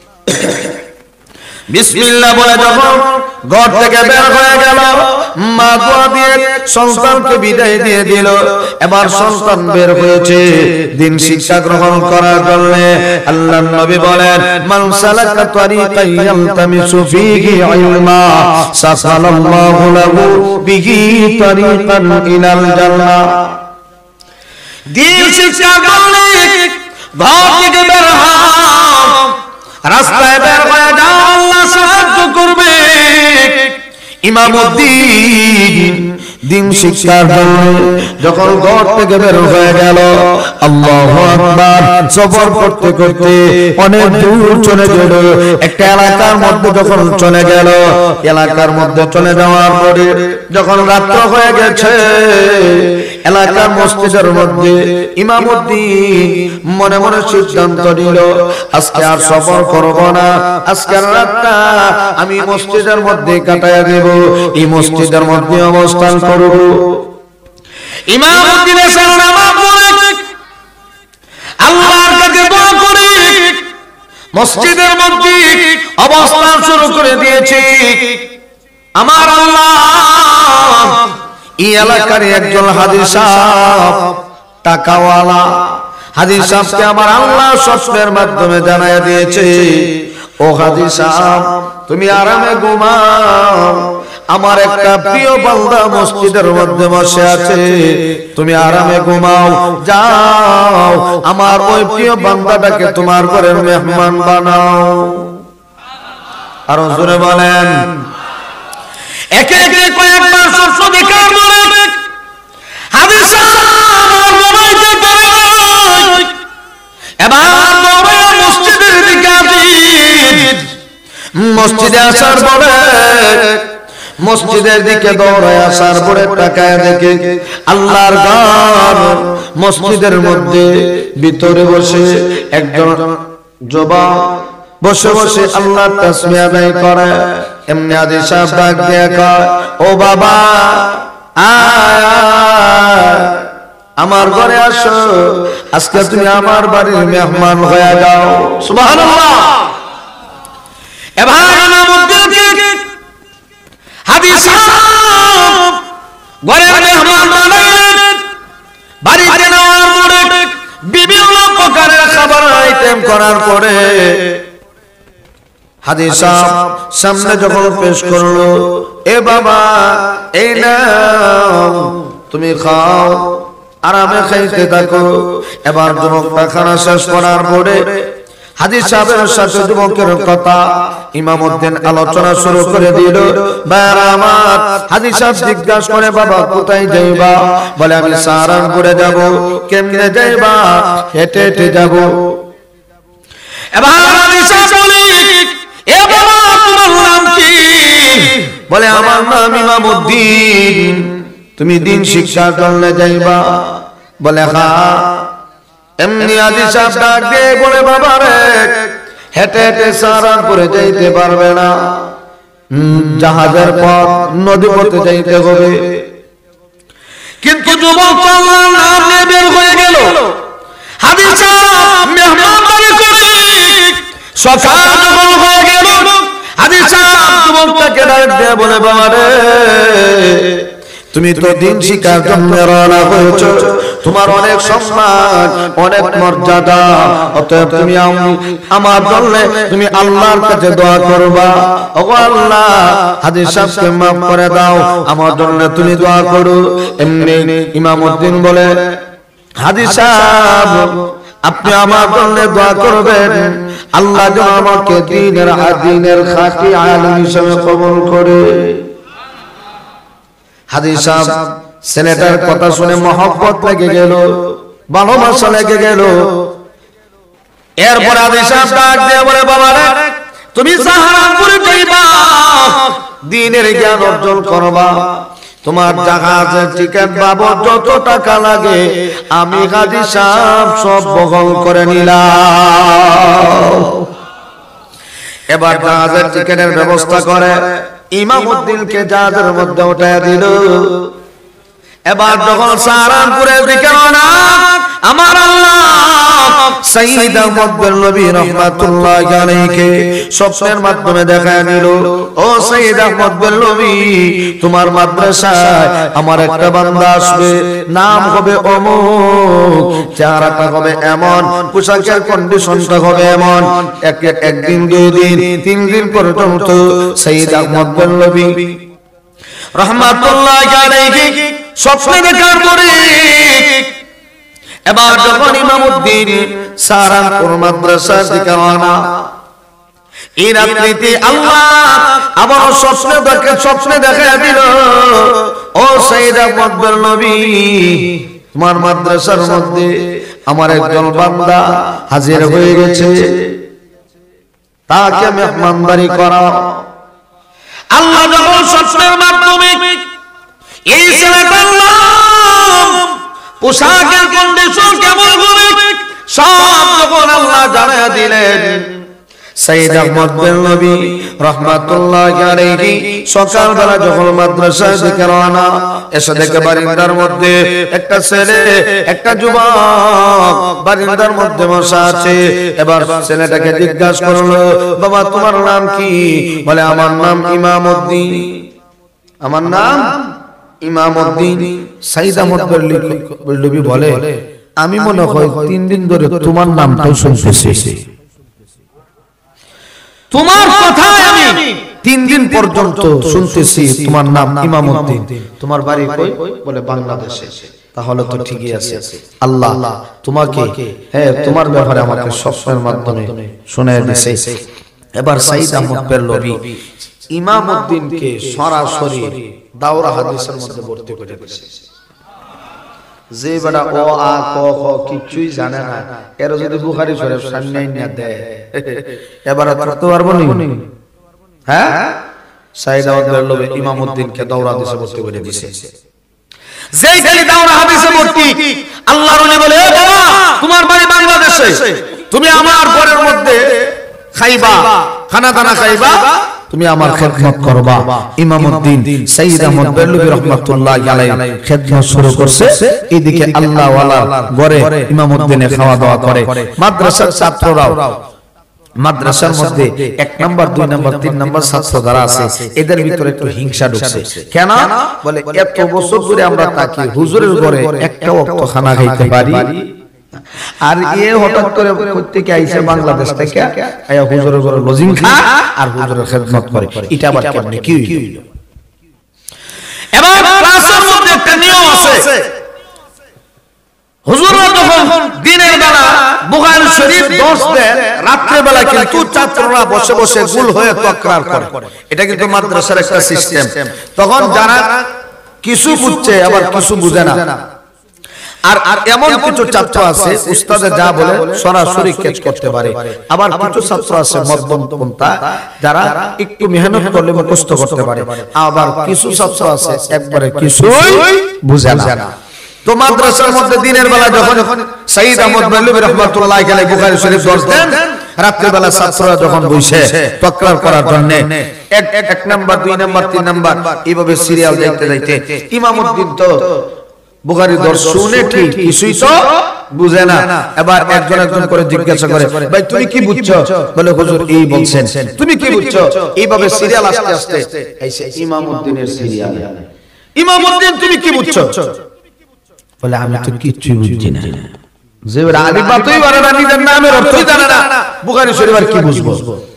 বিসমিল্লাহ বলে যখন ঘর থেকে বের হয়ে গেল, মা দোয়া দিয়ে সন্তানকে বিদায় দিয়ে দিল। এবার সন্তান বের হয়েছে দিন শিক্ষা গ্রহণ করার জন্য। আল্লাহর নবী বলেন মান সালাকা তরিকান ইয়ালতামিসু ফীহি ইলমা সাসালাল্লাহু লাহু বিহি তরিকান ইলাল জান্নাহ। দিন শিক্ষা করলে ঘর থেকে বের হও, রাস্তায় বের হয়ে যাও, আল্লাহ সাহায্য করবে। ইমামউদ্দিন দিন শিক্ষার জন্য যখন ঘর থেকে বের হয়ে গেল, আল্লাহু আকবার সফর করতে করতে অনেক দূর চলে গেল। একটা এলাকার মধ্যে যখন চলে গেল, এলাকার মধ্যে চলে যাওয়ার পরে যখন রাত্র হয়ে গেছে, এলাকার মসজিদের মধ্যে ইমামউদ্দিন মনে মনে সিদ্ধান্ত নিল আজকে আর সফর করব না, আজকের রাতটা আমি মসজিদের মধ্যে কাটাইয়া দেব, এই মসজিদের মধ্যে অবস্থান করব। ইমামউদ্দিন এসে নামাজ পড়ে আল্লাহর কাছে দোয়া করে মসজিদের মধ্যে অবস্থান শুরু করে দিয়েছে। আমার আল্লাহ এই এলাকার একজন হাজী সাহেব টাকাওয়ালা হাজী সাহেবকে আমার আল্লাহ স্বপ্নের মাধ্যমে জানাইয়া দিয়েছে, ও হাজী সাহেব তুমি আরামে ঘুমাও, আমার একটা প্রিয় বান্দা মসজিদের মধ্যে বসে আছে, তুমি আরামে ঘুমাও, যাও আমার ওই প্রিয় বান্দাটাকে তোমার ঘরের মেহমান বানাও। আরো জোরে বলেন। একে একে কয়েকবার স্বপ্ন দেখার পরে হাজী সাহেব ঘুমাইতে পারে নাই। এবার দৌড়ে মসজিদের দিকে আসেন। মসজিদে আসার পরে মসজিদের দিকে দৌড়ায় আসার পরে তাকায় দেখে আল্লাহর ঘর মসজিদের মধ্যে ভিতরে বসে একজন যুবক বসে বসে আল্লাহর তাসবিহ আদায় করে। এমনি হাজী সাহেব ডাক দিয়ে কয়, ও বাবা আমার ঘরে আসো, আজকে তুমি আমার বাড়ির মেহমান হয়ে যাও। সুবহানাল্লাহ। এবার ইমামউদ্দিনকে হাজী সাহেব ঘরের মেহমান বানাইলেন। বাড়িতে নেওয়ার পরে বিভিন্ন প্রকারের খাবার আইটেম করার পরে হাজী সাহেব সামনে যখন পেশ করলো, এ বাবা এই নাও তুমি খাও, আরামে খাইতে থাকো। এবার যুবকটা খানা শেষ করার পরে হাজী সাহেবের সাথে যুবকের কথা ইমামউদ্দিন আলোচনা শুরু করে দিল। ভাইরা আমার, হাজী সাহেব জিজ্ঞাসা করে, বাবা কোথায় যাইবা? বলে আমি সাহারানপুরে যাব। কেমনে যাইবা? হেঁটে হেঁটে যাব। এবার হাজী সাহেব বলে, এ বাবা তোমার নাম কি? বলে আমার নাম ইমামউদ্দিন। তুমি দিন শিক্ষার জন্য যাইবা? বলে হ্যাঁ। এমনি হাজী সাহেব ডাক দিয়ে বলে, বাবা রে হেঁটে হেঁটে সাহারানপুরে যাইতে পারবে না, জাহাজের পথ নদী পথে যাইতে হবে। কিন্তু যুবক আল্লাহর নাম নিয়ে বের হয়ে গেল। হাজী সাহেব মেহমানদারি করে সকাল যখন হয়ে গেল, হাজী সাহেব যুবকটাকে ডাক দিয়ে বলে, বাবা রে তুমি তো দিন শিক্ষার জন্য রওনা হয়েছ, তোমার অনেক সম্মান অনেক মর্যাদা, অতএব তুমি আমার জন্য তুমি আল্লাহর কাছে দোয়া করবা। ওগো আল্লাহ হাজী সাহেবকে মাফ করে দাও, আমার জন্য তুমি দোয়া করো। এমনি ইমামউদ্দিন বলে, হাজী সাহেব আপনি আমার জন্য দোয়া করবেন, আল্লাহ যেন আমাকে দ্বীনের খাঁটি আলেম হিসেবে কবুল করে। হাজী সাহেব ছেলেটার কথা শুনে মহব্বত লেগে গেল, ভালোবাসা লেগে গেল। এরপর হাজী সাহেব ডাক দিয়ে বলে, বাবা রে তুমি সাহারানপুরে যাইবা, দ্বীনের জ্ঞান অর্জন করবা। তোমার জাহাজের টিকিট বাবদ যত টাকা লাগে আমি গাজী সাহেব সব বহন করে নিলাম। এবার জাহাজের টিকিটের ব্যবস্থা করে ইমামউদ্দিনকে জাহাজের মধ্যে উঠায় দিল। এবার যখন সাহারানপুরের দিকে রওনা, আমার আল্লাহ সাইয়্যিদ আহমদ বেরলভী রাহমাতুল্লাহি আলাইহিকে স্বপ্নের মাধ্যমে দেখায় নিল, ও সাইয়্যিদ আহমদ বেরলভী, তোমার মাদ্রাসায় আমার একটা বান্দা আসবে, নাম হবে অমুক, চেহারাটা হবে এমন, পোশাকের কন্ডিশনটা হবে এমন। একদিন, 2 দিন, 3 দিন পর্যন্ত সাইয়্যিদ আহমদ বেরলভী রাহমাতুল্লাহি আলাইহি স্বপ্নে দেখার পরে এবার যখন ইমামউদ্দিন সাহারানপুর মাদ্রাসার দিকে রওনা, এই রাত্রিতে আল্লাহ আবার স্বপ্নে দেখা দিল, ও সাইয়্যিদ আহমদ বেরলভী, তোমার মাদ্রাসার মধ্যে আমার একজন বান্দা হাজির হয়ে গেছে, তাকে মেহমানদারি করাও। আল্লাহ যখন স্বপ্নের মাধ্যমে এই ছেলেটার নাম, পোশাকের কন্ডিশন কেমন হবে সব যখন আল্লাহ জানায়া দিলেন, সাইয়্যিদ আহমদ বেরলভী রাহমাতুল্লাহি আলাইহি সকালবেলা যখন মাদ্রাসার দিকে রওনা, এসে দেখে বারিন্দার মধ্যে একটা ছেলে, একটা যুবক বারিন্দার মধ্যে বসা আছে। এবার ছেলেটাকে জিজ্ঞাসা করলো, বাবা তোমার নাম কি? বলে আমার নাম ইমামউদ্দিন। আমার নাম ইমামউদ্দিন। সাইয়্যিদ আহমদ বেরলভী বলে, আমি মনে হয় 3 দিন ধরে তোমার নামটাও শুনতেছি, তোমার কথাই আমি 3 দিন পর্যন্ত শুনতেছি, তোমার নাম ইমামউদ্দিন। তোমার বাড়ি কই? বলে বাংলাদেশে। তাহলে তো ঠিকই আছে, আল্লাহ তোমাকে তোমার ব্যাপারে আমাকে স্বপ্নের মাধ্যমে শুনিয়ে দিয়েছে। এবার সাইয়্যিদ আহমদ বেরলভী ইমামউদ্দিনকে সরাসরি দাওরা হাদিসের মধ্যে ভর্তি করে দিয়েছে। যে বেটা ও আ ক খ কিছুই জানে না, এর যদি বুখারী শরীফ সামনে না দেয় এবার করতে পারবো না। হ্যাঁ, সাইয়্যিদ আহমদ বেরলভী ইমামউদ্দিনকে দাওরা হাদিসে ভর্তি করে দিয়েছে। যেই খালি দাওরা হাদিসে ভর্তি, আল্লাহর ওলি বলে, বাবা তোমার বাড়ি বাংলাদেশে, তুমি আমার ঘরের মধ্যে খাইবা, খানা দানা খাইবা, তুমি আমার খেদমত করবা। ইমামউদ্দিন সাইয়্যিদ আহমদ বেরলভী রাহমাতুল্লাহি আলাইহি খেদমত শুরু করছে। এদিকে আল্লাহ ওয়ালা ঘরে ইমামউদ্দিনে খাওয়া দাওয়া করে। মাদ্রাসার ছাত্ররাও, মাদ্রাসার মধ্যে 1 নাম্বার 2 নাম্বার 3 নাম্বার ছাত্র যারা আছে এদের ভিতরে একটু হিংসা ঢুকছে। কেন? বলে এত বছর ধরে আমরা তাকি হুজুরের ঘরে একটা ওয়াক্ত খানা খাইতে পারি, আর হঠাৎ করে প্রত্যেকে আইসে বাংলাদেশ থেকে আয়া হুজুরের ঘরে লজিং খা আর হুজুরের খেদমত করে, এটা আবার কেমনে কি হইল? এবার ক্লাসের মধ্যে একটা নিয়ম আছে, হুজুররা যখন দিনের বেলা বুখারী শরীফ দর্শ দেন, রাত্রে বেলা কিন্তু ছাত্ররা বসে বসে গুল হয়ে তাকরার করে। এটা কিন্তু মাদ্রাসার একটা সিস্টেম। তখন যারা কিছু বুঝছে আবার কিছু বুঝে না, আর এমন কিছু ছাত্র আছে উস্তাদে যা বলে সরাসরি ক্যাচ করতে পারে, আবার কিছু ছাত্র আছে মধ্যমপন্থা যারা একটু মেহনত করলে মুখস্থ করতে পারে, আবার কিছু ছাত্র আছে একবারে কিছুই বুঝে না। তো মাদ্রাসার মধ্যে দিনের বেলা যখন সাইয়্যিদ আহমদ বেরলভী রাহমাতুল্লাহি আলাইহি বুখারী শরীফ দর্শ দেন, রাতের বেলা ছাত্ররা যখন বসে তাকরার করার জন্য 1 নাম্বার 2 নাম্বার 3 নাম্বার এইভাবে সিরিয়াল যাইতে যাইতে ইমামউদ্দিন তো বুখারী দর্শ শুনে ঠিক কিছুই তো বুঝে না। এবার একজন করে জিজ্ঞাসা করে, ভাই তুমি কি বুঝছো? বলে হুজুর এই বলছেন। তুমি কি বুঝছো? এইভাবে সিরিয়াল আস্তে আস্তে আইছে ইমামউদ্দিনের সিরিয়াল। ইমামউদ্দিন তুমি কি বুঝছো? বলে আমি তো কিছুই বুঝছি না। যে আরবি বাতই পারে না, নিজের নামের অর্থই জানে না, বুখারী শরীফ আর কি বুঝবো?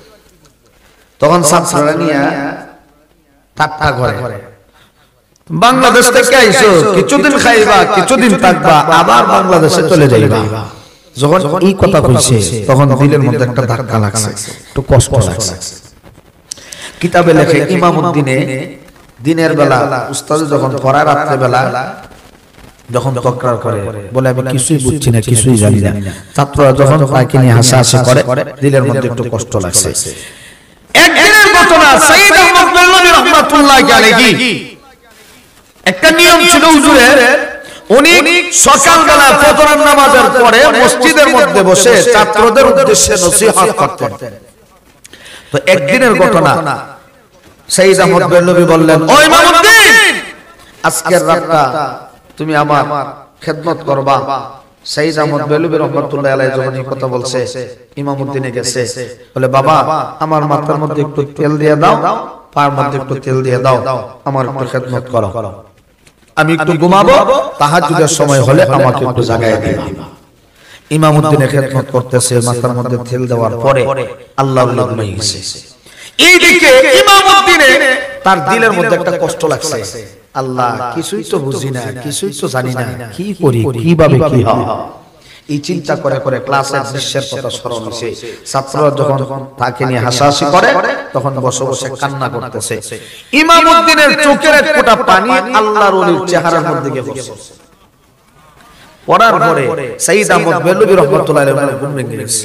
তখন ছাত্ররা নিয়ে ঠাট্টা করে, বাংলাদেশ থেকে আইছো, কিছুদিন খাইবা, কিছুদিন থাকবা, আবার বাংলাদেশে চলে যাইবা। যখন এই কথা কইছে তখন দিলের মধ্যে একটা ধাক্কা লাগছে, একটু কষ্ট লাগছে। কিতাবে লেখে ইমামউদ্দিনে দিনের বেলা উস্তাদ যখন পড়ায়, রাত্রে বেলা যখন তকরার করে, বলে আমি কিছুই বুঝছি না, কিছুই জানি না। ছাত্ররা যখন তাকে নিয়ে হাসাহাসি করে, দিলের মধ্যে একটু কষ্ট লাগছে। একদিনের ঘটনা, সাইয়্যিদ আহমদ বেরলভী রাহমাতুল্লাহি আলাইহি একটা নিয়ম ছিল হুজুরের, উনি সকালবেলা ফজরের নামাজের পরে মসজিদের মধ্যে বসে ছাত্রদের উদ্দেশ্যে নসিহত করতেন। তো একদিনের ঘটনা, সাইয়্যিদ আহমদ বেরলভী বললেন, ও ইমামউদ্দিন, আজকের রাতটা তুমি আমার খেদমত করবা। সাইয়্যিদ আহমদ বেরলভী রাহমাতুল্লাহি আলাইহি যখন এই কথা বলছে, ইমামউদ্দিনে গেছে, বলে বাবা আমার মাথার মধ্যে একটু তেল দিয়ে দাও, পায়ের মধ্যে একটু তেল দিয়ে দাও, আমার একটু খেদমত করো, আমি একটু ঘুমাবো, তাহাজ্জুদের সময় হলে আমাকে একটু জাগায় দিবা। ইমামউদ্দিনে খেদমত করতেছে, মাথার মধ্যে তেল দেওয়ার পরে আল্লাহর ওলি ঘুমিয়ে গেছে। এইদিকে ইমামউদ্দিনে তার দিলের মধ্যে একটা কষ্ট লাগছে, আল্লাহ কিছুই তো বুঝি না, কিছুই তো জানি না, কি করি, কিভাবে কি হয়। এই চিন্তা করে করে ক্লাসের দৃশ্যের কথা স্মরণ হচ্ছে। ছাত্ররা যখন তাকে নিয়ে হাসাহাসি করে তখন বসে বসে কান্না করতেছে। ইমামউদ্দিনের চোখের এক ফোঁটা পানি আল্লাহর ওলির চেহারার মধ্যে গিয়ে পড়ছে। পড়ার পরে সাইয়্যিদ আহমদ বেরলভী রাহমাতুল্লাহি আলাইহি ঘুম ভেঙে গেছে।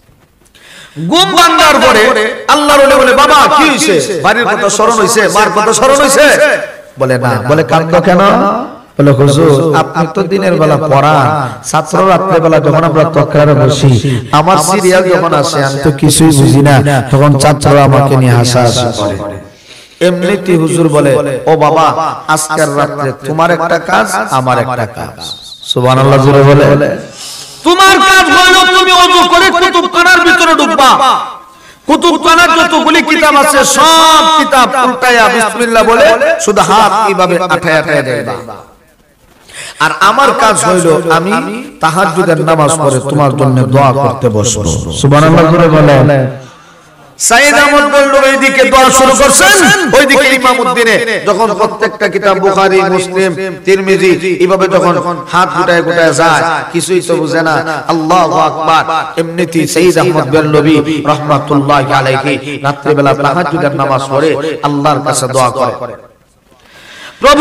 ঘুম ভাঙার পরে আল্লাহর ওলি বলে, বাবা কি হইছে? বাড়ির কথা স্মরণ হইছে, মার কথা স্মরণ হইছে? বলে না। বলে কাঁদো কেন? বলে হুজুর আপনি তো দিনের বেলা পড়ান, ছাত্র রাত্রে বেলা যখন আমরা তকরারে বসি, আমার সিরিয়াল যখন আসে আমি তো কিছুই বুঝি না, তখন ছাত্ররা আমাকে নিয়ে হাসাহাসি করে। এমনিতে হুজুর বলে, ও বাবা আজকের রাতে তোমার একটা কাজ, আমার একটা কাজ। সুবহানাল্লাহ জোরে বলে। তোমার কাজ হলো তুমি ওযু করে কুতুবখানার ভিতরে ঢুকবা, কুতুবখানার যতগুলি কিতাব আছে সব কিতাব উল্টায়া বিসমিল্লাহ বলে শুধু হাত এইভাবে আঠায় আঠায় দেবা। আর আমার কাজ হইল আমি তাহাজ্জুদের নামাজ পড়ে তোমার জন্য দোয়া করতে বসবো। সুবহানাল্লাহ জোরে বলে। সাইয়্যিদ আহমদ বেরলভী এইদিকে দোয়া শুরু করছেন, ওইদিকে ইমামউদ্দিনে যখন প্রত্যেকটা কিতাব বুখারী, মুসলিম, তিরমিজি এইভাবে যখন হাত গুটায় গুটায় যায়, কিছুই তো বুঝে না। আল্লাহু আকবার। এমনিতেই সাইয়্যিদ আহমদ বেরলভী রাহমাতুল্লাহি আলাইহি রাত্রে বেলা তাহাজ্জুদের নামাজ পড়ে আল্লাহর কাছে দোয়া করে, প্রভু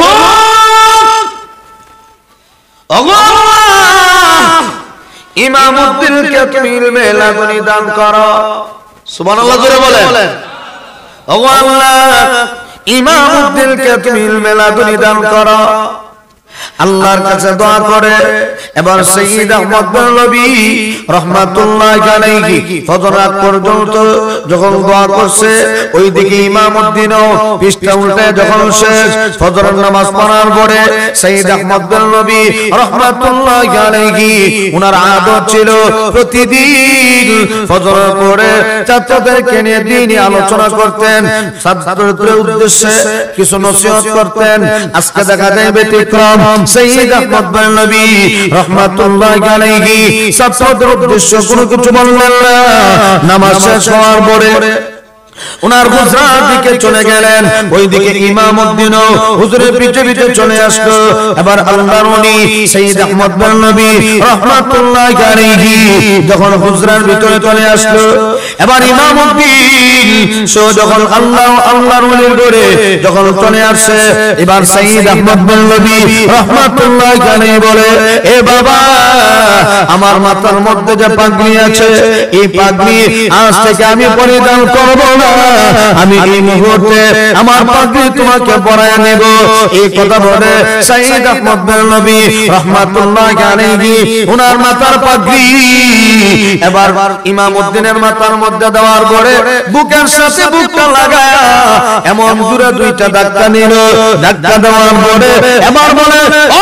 ওগো আল্লাহ, ইমামউদ্দিনকে তুমি ইলমে লাদুনী দান করো। সুবহানাল্লাহ জোরে বলেন। ওগো আল্লাহ, ইমামউদ্দিনকে তুমি ইলমে লাদুনী দান করো। আল্লাহর কাছে দোয়া করে এবার সাইয়্যিদ আহমদ বেরলভী রাহমাতুল্লাহি আলাইহি ফজর রাত পর্যন্ত যখন দোয়া করছে, ওইদিকে ইমামউদ্দিনও পৃষ্ঠা উল্টে যখন শেষ ফজরের নামাজ পড়ার পরে সাইয়্যিদ আহমদ বেরলভী রাহমাতুল্লাহি আলাইহি উনার আদত ছিল প্রতিদিন ফজরের পরে ছাত্রদেরকে নিয়ে দ্বীনি আলোচনা করতেন, ছাত্রদের উদ্দেশ্যে কিছু নসিহত করতেন। আজকে দেখা যায় ব্যতিক্রম, সাইয়্যিদ আহমদ বেরলভী রাহমাতুল্লাহি আলাইহি ছাত্রদের উদ্দেশ্যে কোনো কিছু বললেন না। নামাজ শেষ হওয়ার পরে উনার হুজরার দিকে চলে গেলেন, ওইদিকে ইমামউদ্দিনও হুজুরের পিছে পিছে চলে আসলো। এবার আল্লাহর ওলি সাইয়্যিদ আহমদ বেরলভী রাহমাতুল্লাহি আলাইহি যখন হুজরার ভিতরে চলে আসলো, এবার ইমামউদ্দিন সে যখন আল্লাহর ওলির ঘরে যখন চলে আসে, এবার সাইয়্যিদ আহমদ বেরলভী রাহমাতুল্লাহি আলাইহি বলে, এ বাবা আমার মাথার মধ্যে যে পাগড়ি আছে, এই পাগড়ি আজ থেকে আমি পরিধান করব না, আমি এই মুহূর্তে আমার পাগড়ি তোমাকে পরায় নেব। এই কথা বলে সাইয়্যিদ আহমদ বেরলভী রাহমাতুল্লাহি আলাইহি ওনার মাথার পাগড়ি এবার ইমামউদ্দিনের মাথার মধ্যে দেওয়ার পরে বুকের সাথে বুকটা লাগায়া এমন জোরে দুইটা ধাক্কা নিল। ধাক্কা দেওয়ার পরে এবার বলে, ও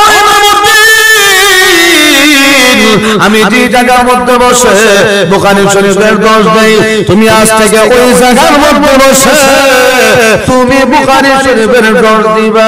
আমি যে জায়গার মধ্যে বসে বুখারী শরীফের দোষ দেই, তুমি আজ থেকে ওই জায়গার মধ্যে বসে তুমি বুখারী শরীফের দোষ দিবা।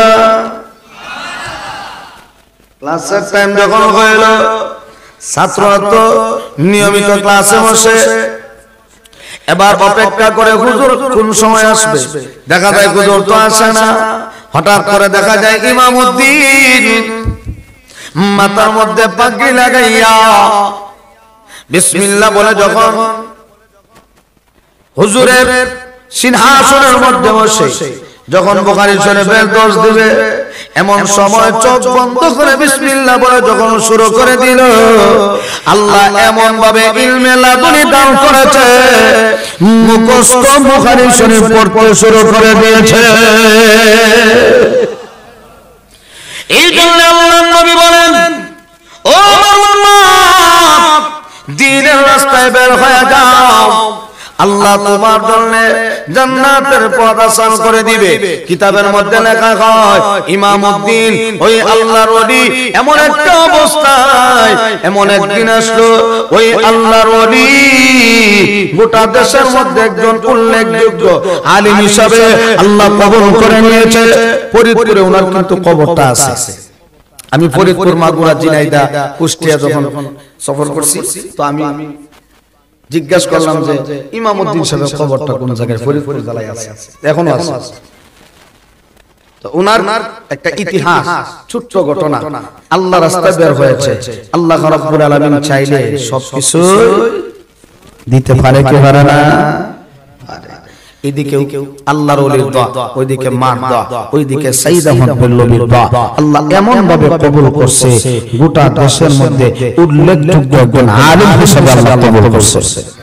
ক্লাসের টাইম যখন হইল, ছাত্ররা তো নিয়মিত ক্লাসে বসে, এবার অপেক্ষা করে হুজুর কোন সময় আসবে। দেখা যায় হুজুর তো আসে না। হঠাৎ করে দেখা যায় ইমামউদ্দিন মাথার মধ্যে পাগড়ি লাগাইয়া বিসমিল্লাহ বলে যখন হুজুরের সিংহাসনের মধ্যে বসে যখন বুখারী শরীফের দোষ দিবে এমন সময় চোখ বন্ধ করে বিসমিল্লাহ বলে যখন শুরু করে দিল, আল্লাহ এমন ভাবে ইলমে লাদুনি দান করেছে, মুখস্থ বুখারী শরীফ পড়তে শুরু করে দিয়েছে। এই জন্য আল্লাহর নবী বলেন, ও মুহাম্মদ, দ্বীনের রাস্তায় বের হয়ে যাও, আল্লাহ তোমার জন্য জান্নাতের পথ আসান করে দিবে। কিতাবের মধ্যে লেখা হয় ইমামউদ্দিন ওই আল্লাহর ওলি এমন একটা অবস্থায় এমন একদিন আসলো, ওই আল্লাহর ওলি গোটা দেশের মধ্যে একজন উল্লেখযোগ্য আলিম হিসাবে আল্লাহ কবুল করে নিয়েছে। ফরিদপুরে ওনার কিন্তু কবরটা আছে। আমি ফরিদপুর, মাগুরা, ঝিনাইদহ, কুষ্টিয়া যখন সফর করছি তো আমি জিজ্ঞাসা করলাম যে ইমামউদ্দিন সাহেবের কবরটা কোন জায়গায়? ফরিদপুর জেলায় আছে, এখনো আছে। তো ওনার একটা ইতিহাস, ছোট্ট ঘটনা। আল্লাহ রাস্তায় বের হয়েছে, আল্লাহ রাব্বুল আলামিন চাইলে সবকিছু দিতে পারে কি পারে না? এদিকে আল্লাহর ওলির দোয়া, ওইদিকে মার দোয়া, ওইদিকে সাইয়্যিদ আহমদ বেল্লবীর দোয়া আল্লাহ এমন ভাবে কবুল করছে, গোটা দেশের মধ্যে উল্লেখযোগ্য একজন আলিম হিসেবে আল্লাহ কবুল করছে।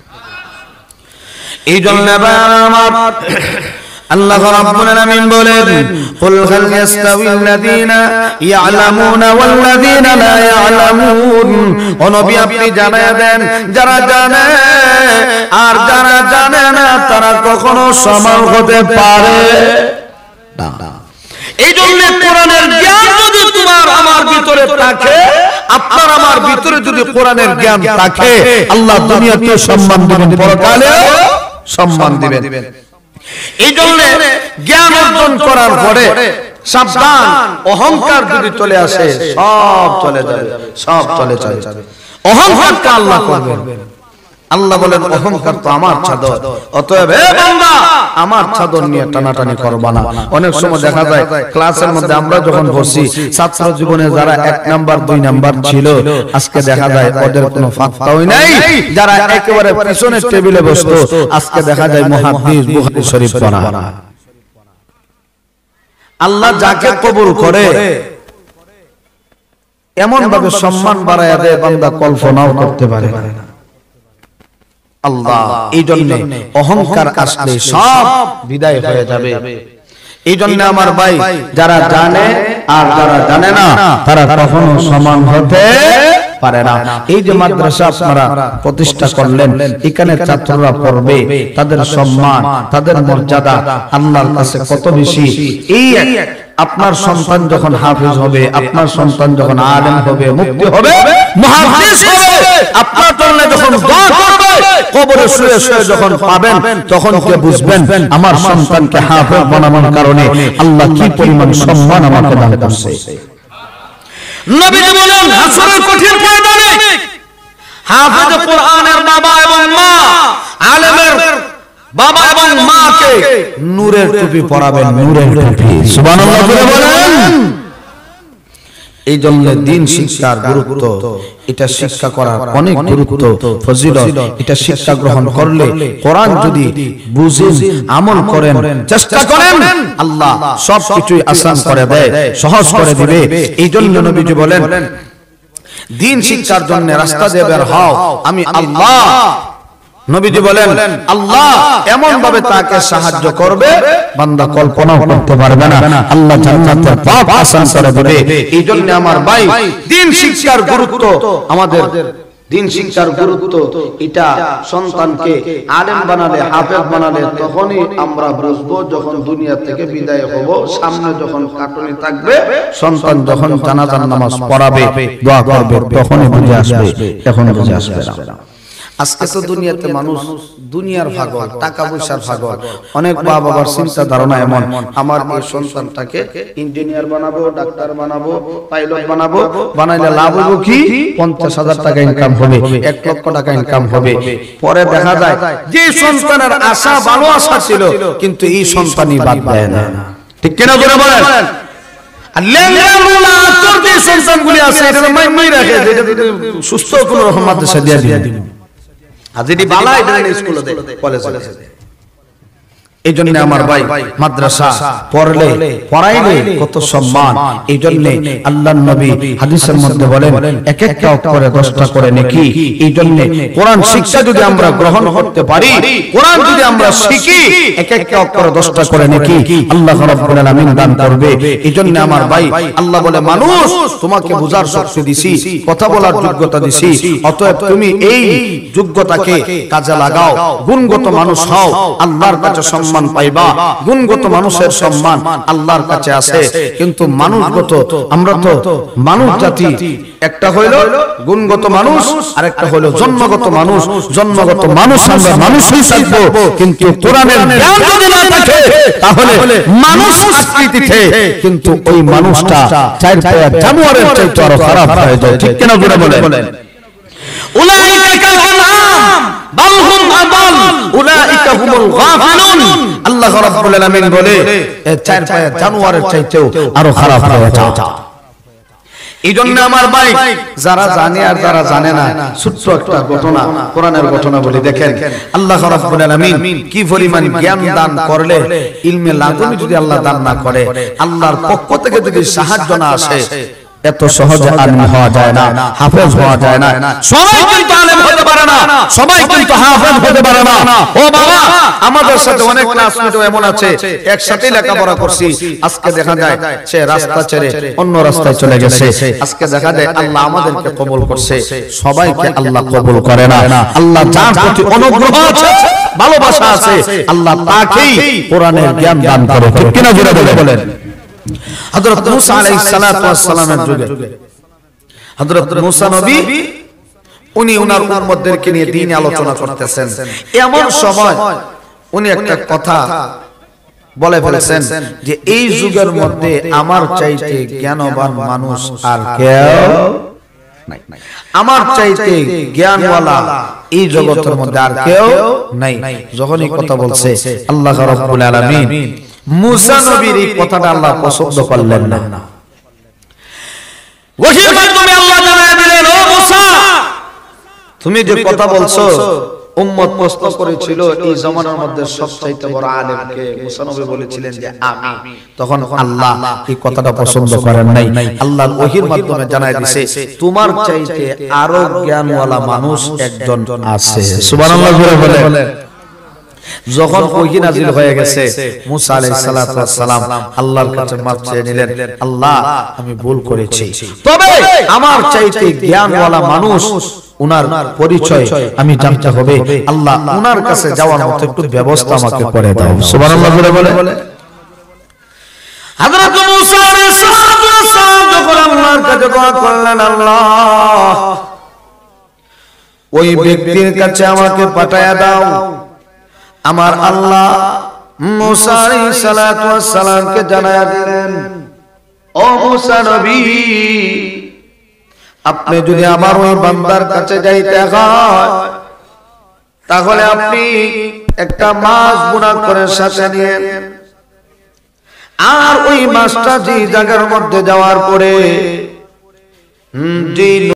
এই জন্য আমার আল্লাহ রাব্বুল আলামিন বলেন, কুল হাল ইয়াস্তাউিল্লাযীনা ইয়ালামুনা ওয়াল্লাযীনা লা ইয়ালামুন। ও নবী আপনি জানায়া দেন, যারা জানে আর যারা জানে না তারা কখনো সমান হতে পারে না। এই জন্য কোরআনের জ্ঞান যদি তোমার আমার ভিতরে থাকে, আপনার আমার ভিতরে যদি কোরআনের জ্ঞান থাকে, আল্লাহ দুনিয়াতেও সম্মান দিবেন, পরকালেও সম্মান দিবেন। এই জন্য জ্ঞান অর্জন করার পরে সাবধান, অহংকার যদি চলে আসে সব চলে যাবে, সব চলে যাবে। অহংকারটা আল্লাহ করবেন। আল্লাহ বলেন অহংকার তো আমার চাদর, অতএব হে বান্দা আমার চাদর নিয়ে টানাটানি করবা না। অনেক সময় দেখা যায় ক্লাসের মধ্যে আমরা যখন বসি, ছাত্র জীবনে যারা 1 নাম্বার 2 নাম্বার ছিল, আজকে দেখা যায় ওদের কোনো ফাত্তাই নাই। যারা একেবারে পিছনের টেবিলে বসতো, আজকে দেখা যায় মুহাদ্দিস, বুখারী শরীফ পড়া। আল্লাহ যাকে কবুল করে এমন ভাবে সম্মান বাড়ায়া দেয়, বান্দা কল্পনাও করতে পারে না। আল্লাহ এই জন্য অহংকার আসলে সব বিদায় হয়ে যাবে। এই জন্য আমার ভাই, যারা জানে আর যারা জানে না তারা কখনো সমান হতে পারে না। এই যে মাদ্রাসা আপনারা প্রতিষ্ঠা করলেন, এখানে ছাত্ররা পড়বে, তাদের সম্মান, তাদের মর্যাদা আল্লাহর কাছে কত বেশি। এই আপনার সন্তান যখন হাফেজ হবে, আপনার সন্তান যখন আলেম হবে, মুফতি হবে, মুহাদ্দিস হবে, আপনার জন্য যখন দোয়া করবে, কবরে শুয়ে শুয়ে যখন পাবেন, তখন কে বুঝবেন আমার সন্তানকে হাফেজ বানানোর কারণে আল্লাহ কি পরিমাণ সম্মান আমাকে দান করছে। নবীজি বলেন হাসরের কঠিন ময়দানে হাফেজ কোরআনের বাবা এবং মা, আলেমের বাবা এবং মাকে নূরের টুপি পরাবেন, নূরের টুপি। সুবহানাল্লাহ বলেন। এই জন্য দিন শিক্ষার গুরুত্ব, এটা শিক্ষা করার অনেক গুরুত্ব, ফজিলত। এটা শিক্ষা গ্রহণ করলে, কোরআন যদি বুঝেন, আমল করেন, চেষ্টা করেন, আল্লাহ সবকিছু আসান করে দেয়, সহজ করে দিবে। এই জন্য নবীজি বলেন দিন শিক্ষার জন্য রাস্তা দিয়ে বের হও, আমি আল্লাহ। নবীজি বলেন আল্লাহ এমন ভাবে তাকে সাহায্য করবে বান্দা কল্পনাও করতে পারবে না। আল্লাহ জান্নাতের পথ আসান করে দেবে। এই জন্য আমার ভাই, দিন শিক্ষার গুরুত্ব, আমাদের দিন শিক্ষার গুরুত্ব, এটা সন্তানকে আলেম বানালে, হাফেজ বানালে তখনই আমরা বুঝবো যখন দুনিয়া থেকে বিদায় হব। সামনে যখন কাটুনি থাকবে, সন্তান যখন জানাজার নামাজ পড়াবে, দোয়া করবে, তখনই বুঝে আসবে, এখন বুঝে আসবে না। আজকে তো দুনিয়াতে মানুষ দুনিয়ার পাগল, টাকা পয়সার পাগল। অনেক মা বাবার চিন্তা ধারণা এমন, আমার এই সন্তানটাকে ইঞ্জিনিয়ার বানাবো, ডাক্তার বানাবো, পাইলট বানাবো, বানাইলে লাভ হবো কি? 50,000 টাকা ইনকাম হবে, 1 লক্ষ টাকা ইনকাম হবে। পরে দেখা যায় যে সন্তানের আশা, ভালো আশা ছিল, কিন্তু এই সন্তানই বাদ দেয় না। ঠিক কিনা বলে বলেন? আর লেঙ্গা তোর যে সন্তানগুলি আছে, এটা মাই রাখে, যেটা সুস্থ কোন রকম মাদ্রাসা দিয়ে দিবে। আর যদি বালা এটা স্কুলে দেয়, কলেজে। এই জন্য আমার ভাই মাদ্রাসা পড়াইলে কত সম্মান। এই জন্য আল্লাহর নবী হাদিসের মধ্যে বলেন এক একটা অক্ষরে 10টা করে নেকি। এই জন্য কোরআন শিক্ষা যদি আমরা গ্রহণ করতে পারি, কোরআন যদি আমরা শিখি, এক একটা অক্ষরে 10টা করে নেকি আল্লাহ রাব্বুল আলামিন দান করবে। এই জন্য আমার ভাই আল্লাহ বলে মানুষ তোমাকে বুঝার শক্তি দিছি, কথা বলার যোগ্যতা দিছি, অতএব তুমি এই যোগ্যতাকে কাজে লাগাও, গুণগত মানুষ হও, আল্লাহর কাছে সম্মান পাইবা। গুণগত মানুষের সম্মান আল্লাহর কাছে আছে, কিন্তু মানুষগত আমরা তো মানুষ জাতি, একটা হইল গুণগত মানুষ আর একটা হইল জন্মগত মানুষ। জন্মগত মানুষ আমরা মানুষই থাকবো, কিন্তু কোরআনের জ্ঞান যদি না থাকে তাহলে মানুষ আকৃতিতে, কিন্তু ওই মানুষটা চার পায়া জানোয়ারের চাইতে আরো খারাপ হয়ে যায়। ঠিক কিনা জোরে বলেন? উলাইকা কাল আনআম বাল হুম আদাল উলাইকা হুমুল গাফিলুন। আল্লাহ রাব্বুল আলামিন বলে চার পায়া জানোয়ারের চাইতেও আরো খারাপ হয়ে যায়। এই জন্য আমার ভাই যারা জানে আর যারা জানে না, ছোট্ট একটা ঘটনা, কোরআনের ঘটনা বলি দেখেন। আল্লাহ রাব্বুল আলামিন কি পরিমাণ জ্ঞান দান করলে, ইলমে লাদুনি যদি আল্লাহ দান না করে, আল্লাহর পক্ষ থেকে যদি সাহায্য না আসে, এত সহজে আলেম হওয়া যায় না, হাফেজ হওয়া যায় না। সবাই কিন্তু আলেম হতে পারে না, সবাই কিন্তু হাফেজ হতে পারে না। ও বাবা, আমাদের সাথে অনেক ক্লাসমেট এমন আছে একসাথে লেখাপড়া করছি, আজকে দেখা যায় সে রাস্তা ছেড়ে অন্য রাস্তায় চলে গেছে। আজকে দেখা যায় আল্লাহ আমাদেরকে কবুল করছে, সবাইকে আল্লাহ কবুল করে না। আল্লাহ যার প্রতি অনুগ্রহ আছে, ভালোবাসা আছে, আল্লাহ তাকেই কোরআনের জ্ঞান দান করে। ঠিক কিনা জোরে বলেন? হযরত মুসা আলাইহিস সালাতু ওয়াস সালামের যুগে হযরত মুসা নবী উনি ওনার উম্মতদেরকে নিয়ে দ্বীন আলোচনা করতেছেন। এমন সময় উনি একটা কথা বলে ফেলেছেন যে এই যুগের মধ্যে আমার চাইতে জ্ঞানবান মানুষ আর কেউ নাই, আমার চাইতে জ্ঞানওয়ালা এই জগতের মধ্যে আর কেউ নাই। যখন এই কথা বলছে আল্লাহ রাব্বুল আলামিন মুসা নবীর এই কথাটা আল্লাহ পছন্দ করলেন না। ওহীর মাধ্যমে আল্লাহ জানায় দিলেন, ও মুসা, তুমি যে কথা বলছো, উম্মত প্রশ্ন করেছিল এই জামানার মধ্যে সবচাইতে বড় আলেম কে? মুসা নবী বলেছিলেন যে আমি। তখন আল্লাহ এই কথাটা পছন্দ করেন নাই। আল্লাহর ওহীর মাধ্যমে জানায় দিয়েছে তোমার চাইতে আরো জ্ঞানওয়ালা মানুষ একজন আছে। সুবহানাল্লাহ বলে। যখন ওহী নাযিল হয়ে গেছে, মুসা আলাইহিস সালাতু ওয়াস সালাম আল্লাহর কাছে মাফ চেয়ে নিলেন, আল্লাহ আমি ভুল করেছি, তবে আমার চাইতে জ্ঞানওয়ালা মানুষ, উনার পরিচয় আমি জানতে হবে, আল্লাহ উনার কাছে যাওয়ার মতো একটু ব্যবস্থা আমাকে করে দাও। সুবহানাল্লাহ বলে হযরত মুসা আলাইহিস সালাতু ওয়াস সালাম যখন আল্লাহর কাছে দোয়া করলেন, আল্লাহ ওই ব্যক্তির কাছে আমাকে পাঠায়া দাও। আমার আল্লাহ মুসা আলাইহিস সালাতু ওয়াস সালামকে জানায়া দিলেন, ও মুসা নবী, আপনি যদি আমার ওই বান্দার কাছে যাইতে হয়, তাহলে আপনি একটা মাছ বুনা করে সাথে নিয়ে, আর ওই মাছটা যে জায়গার মধ্যে যাওয়ার পরে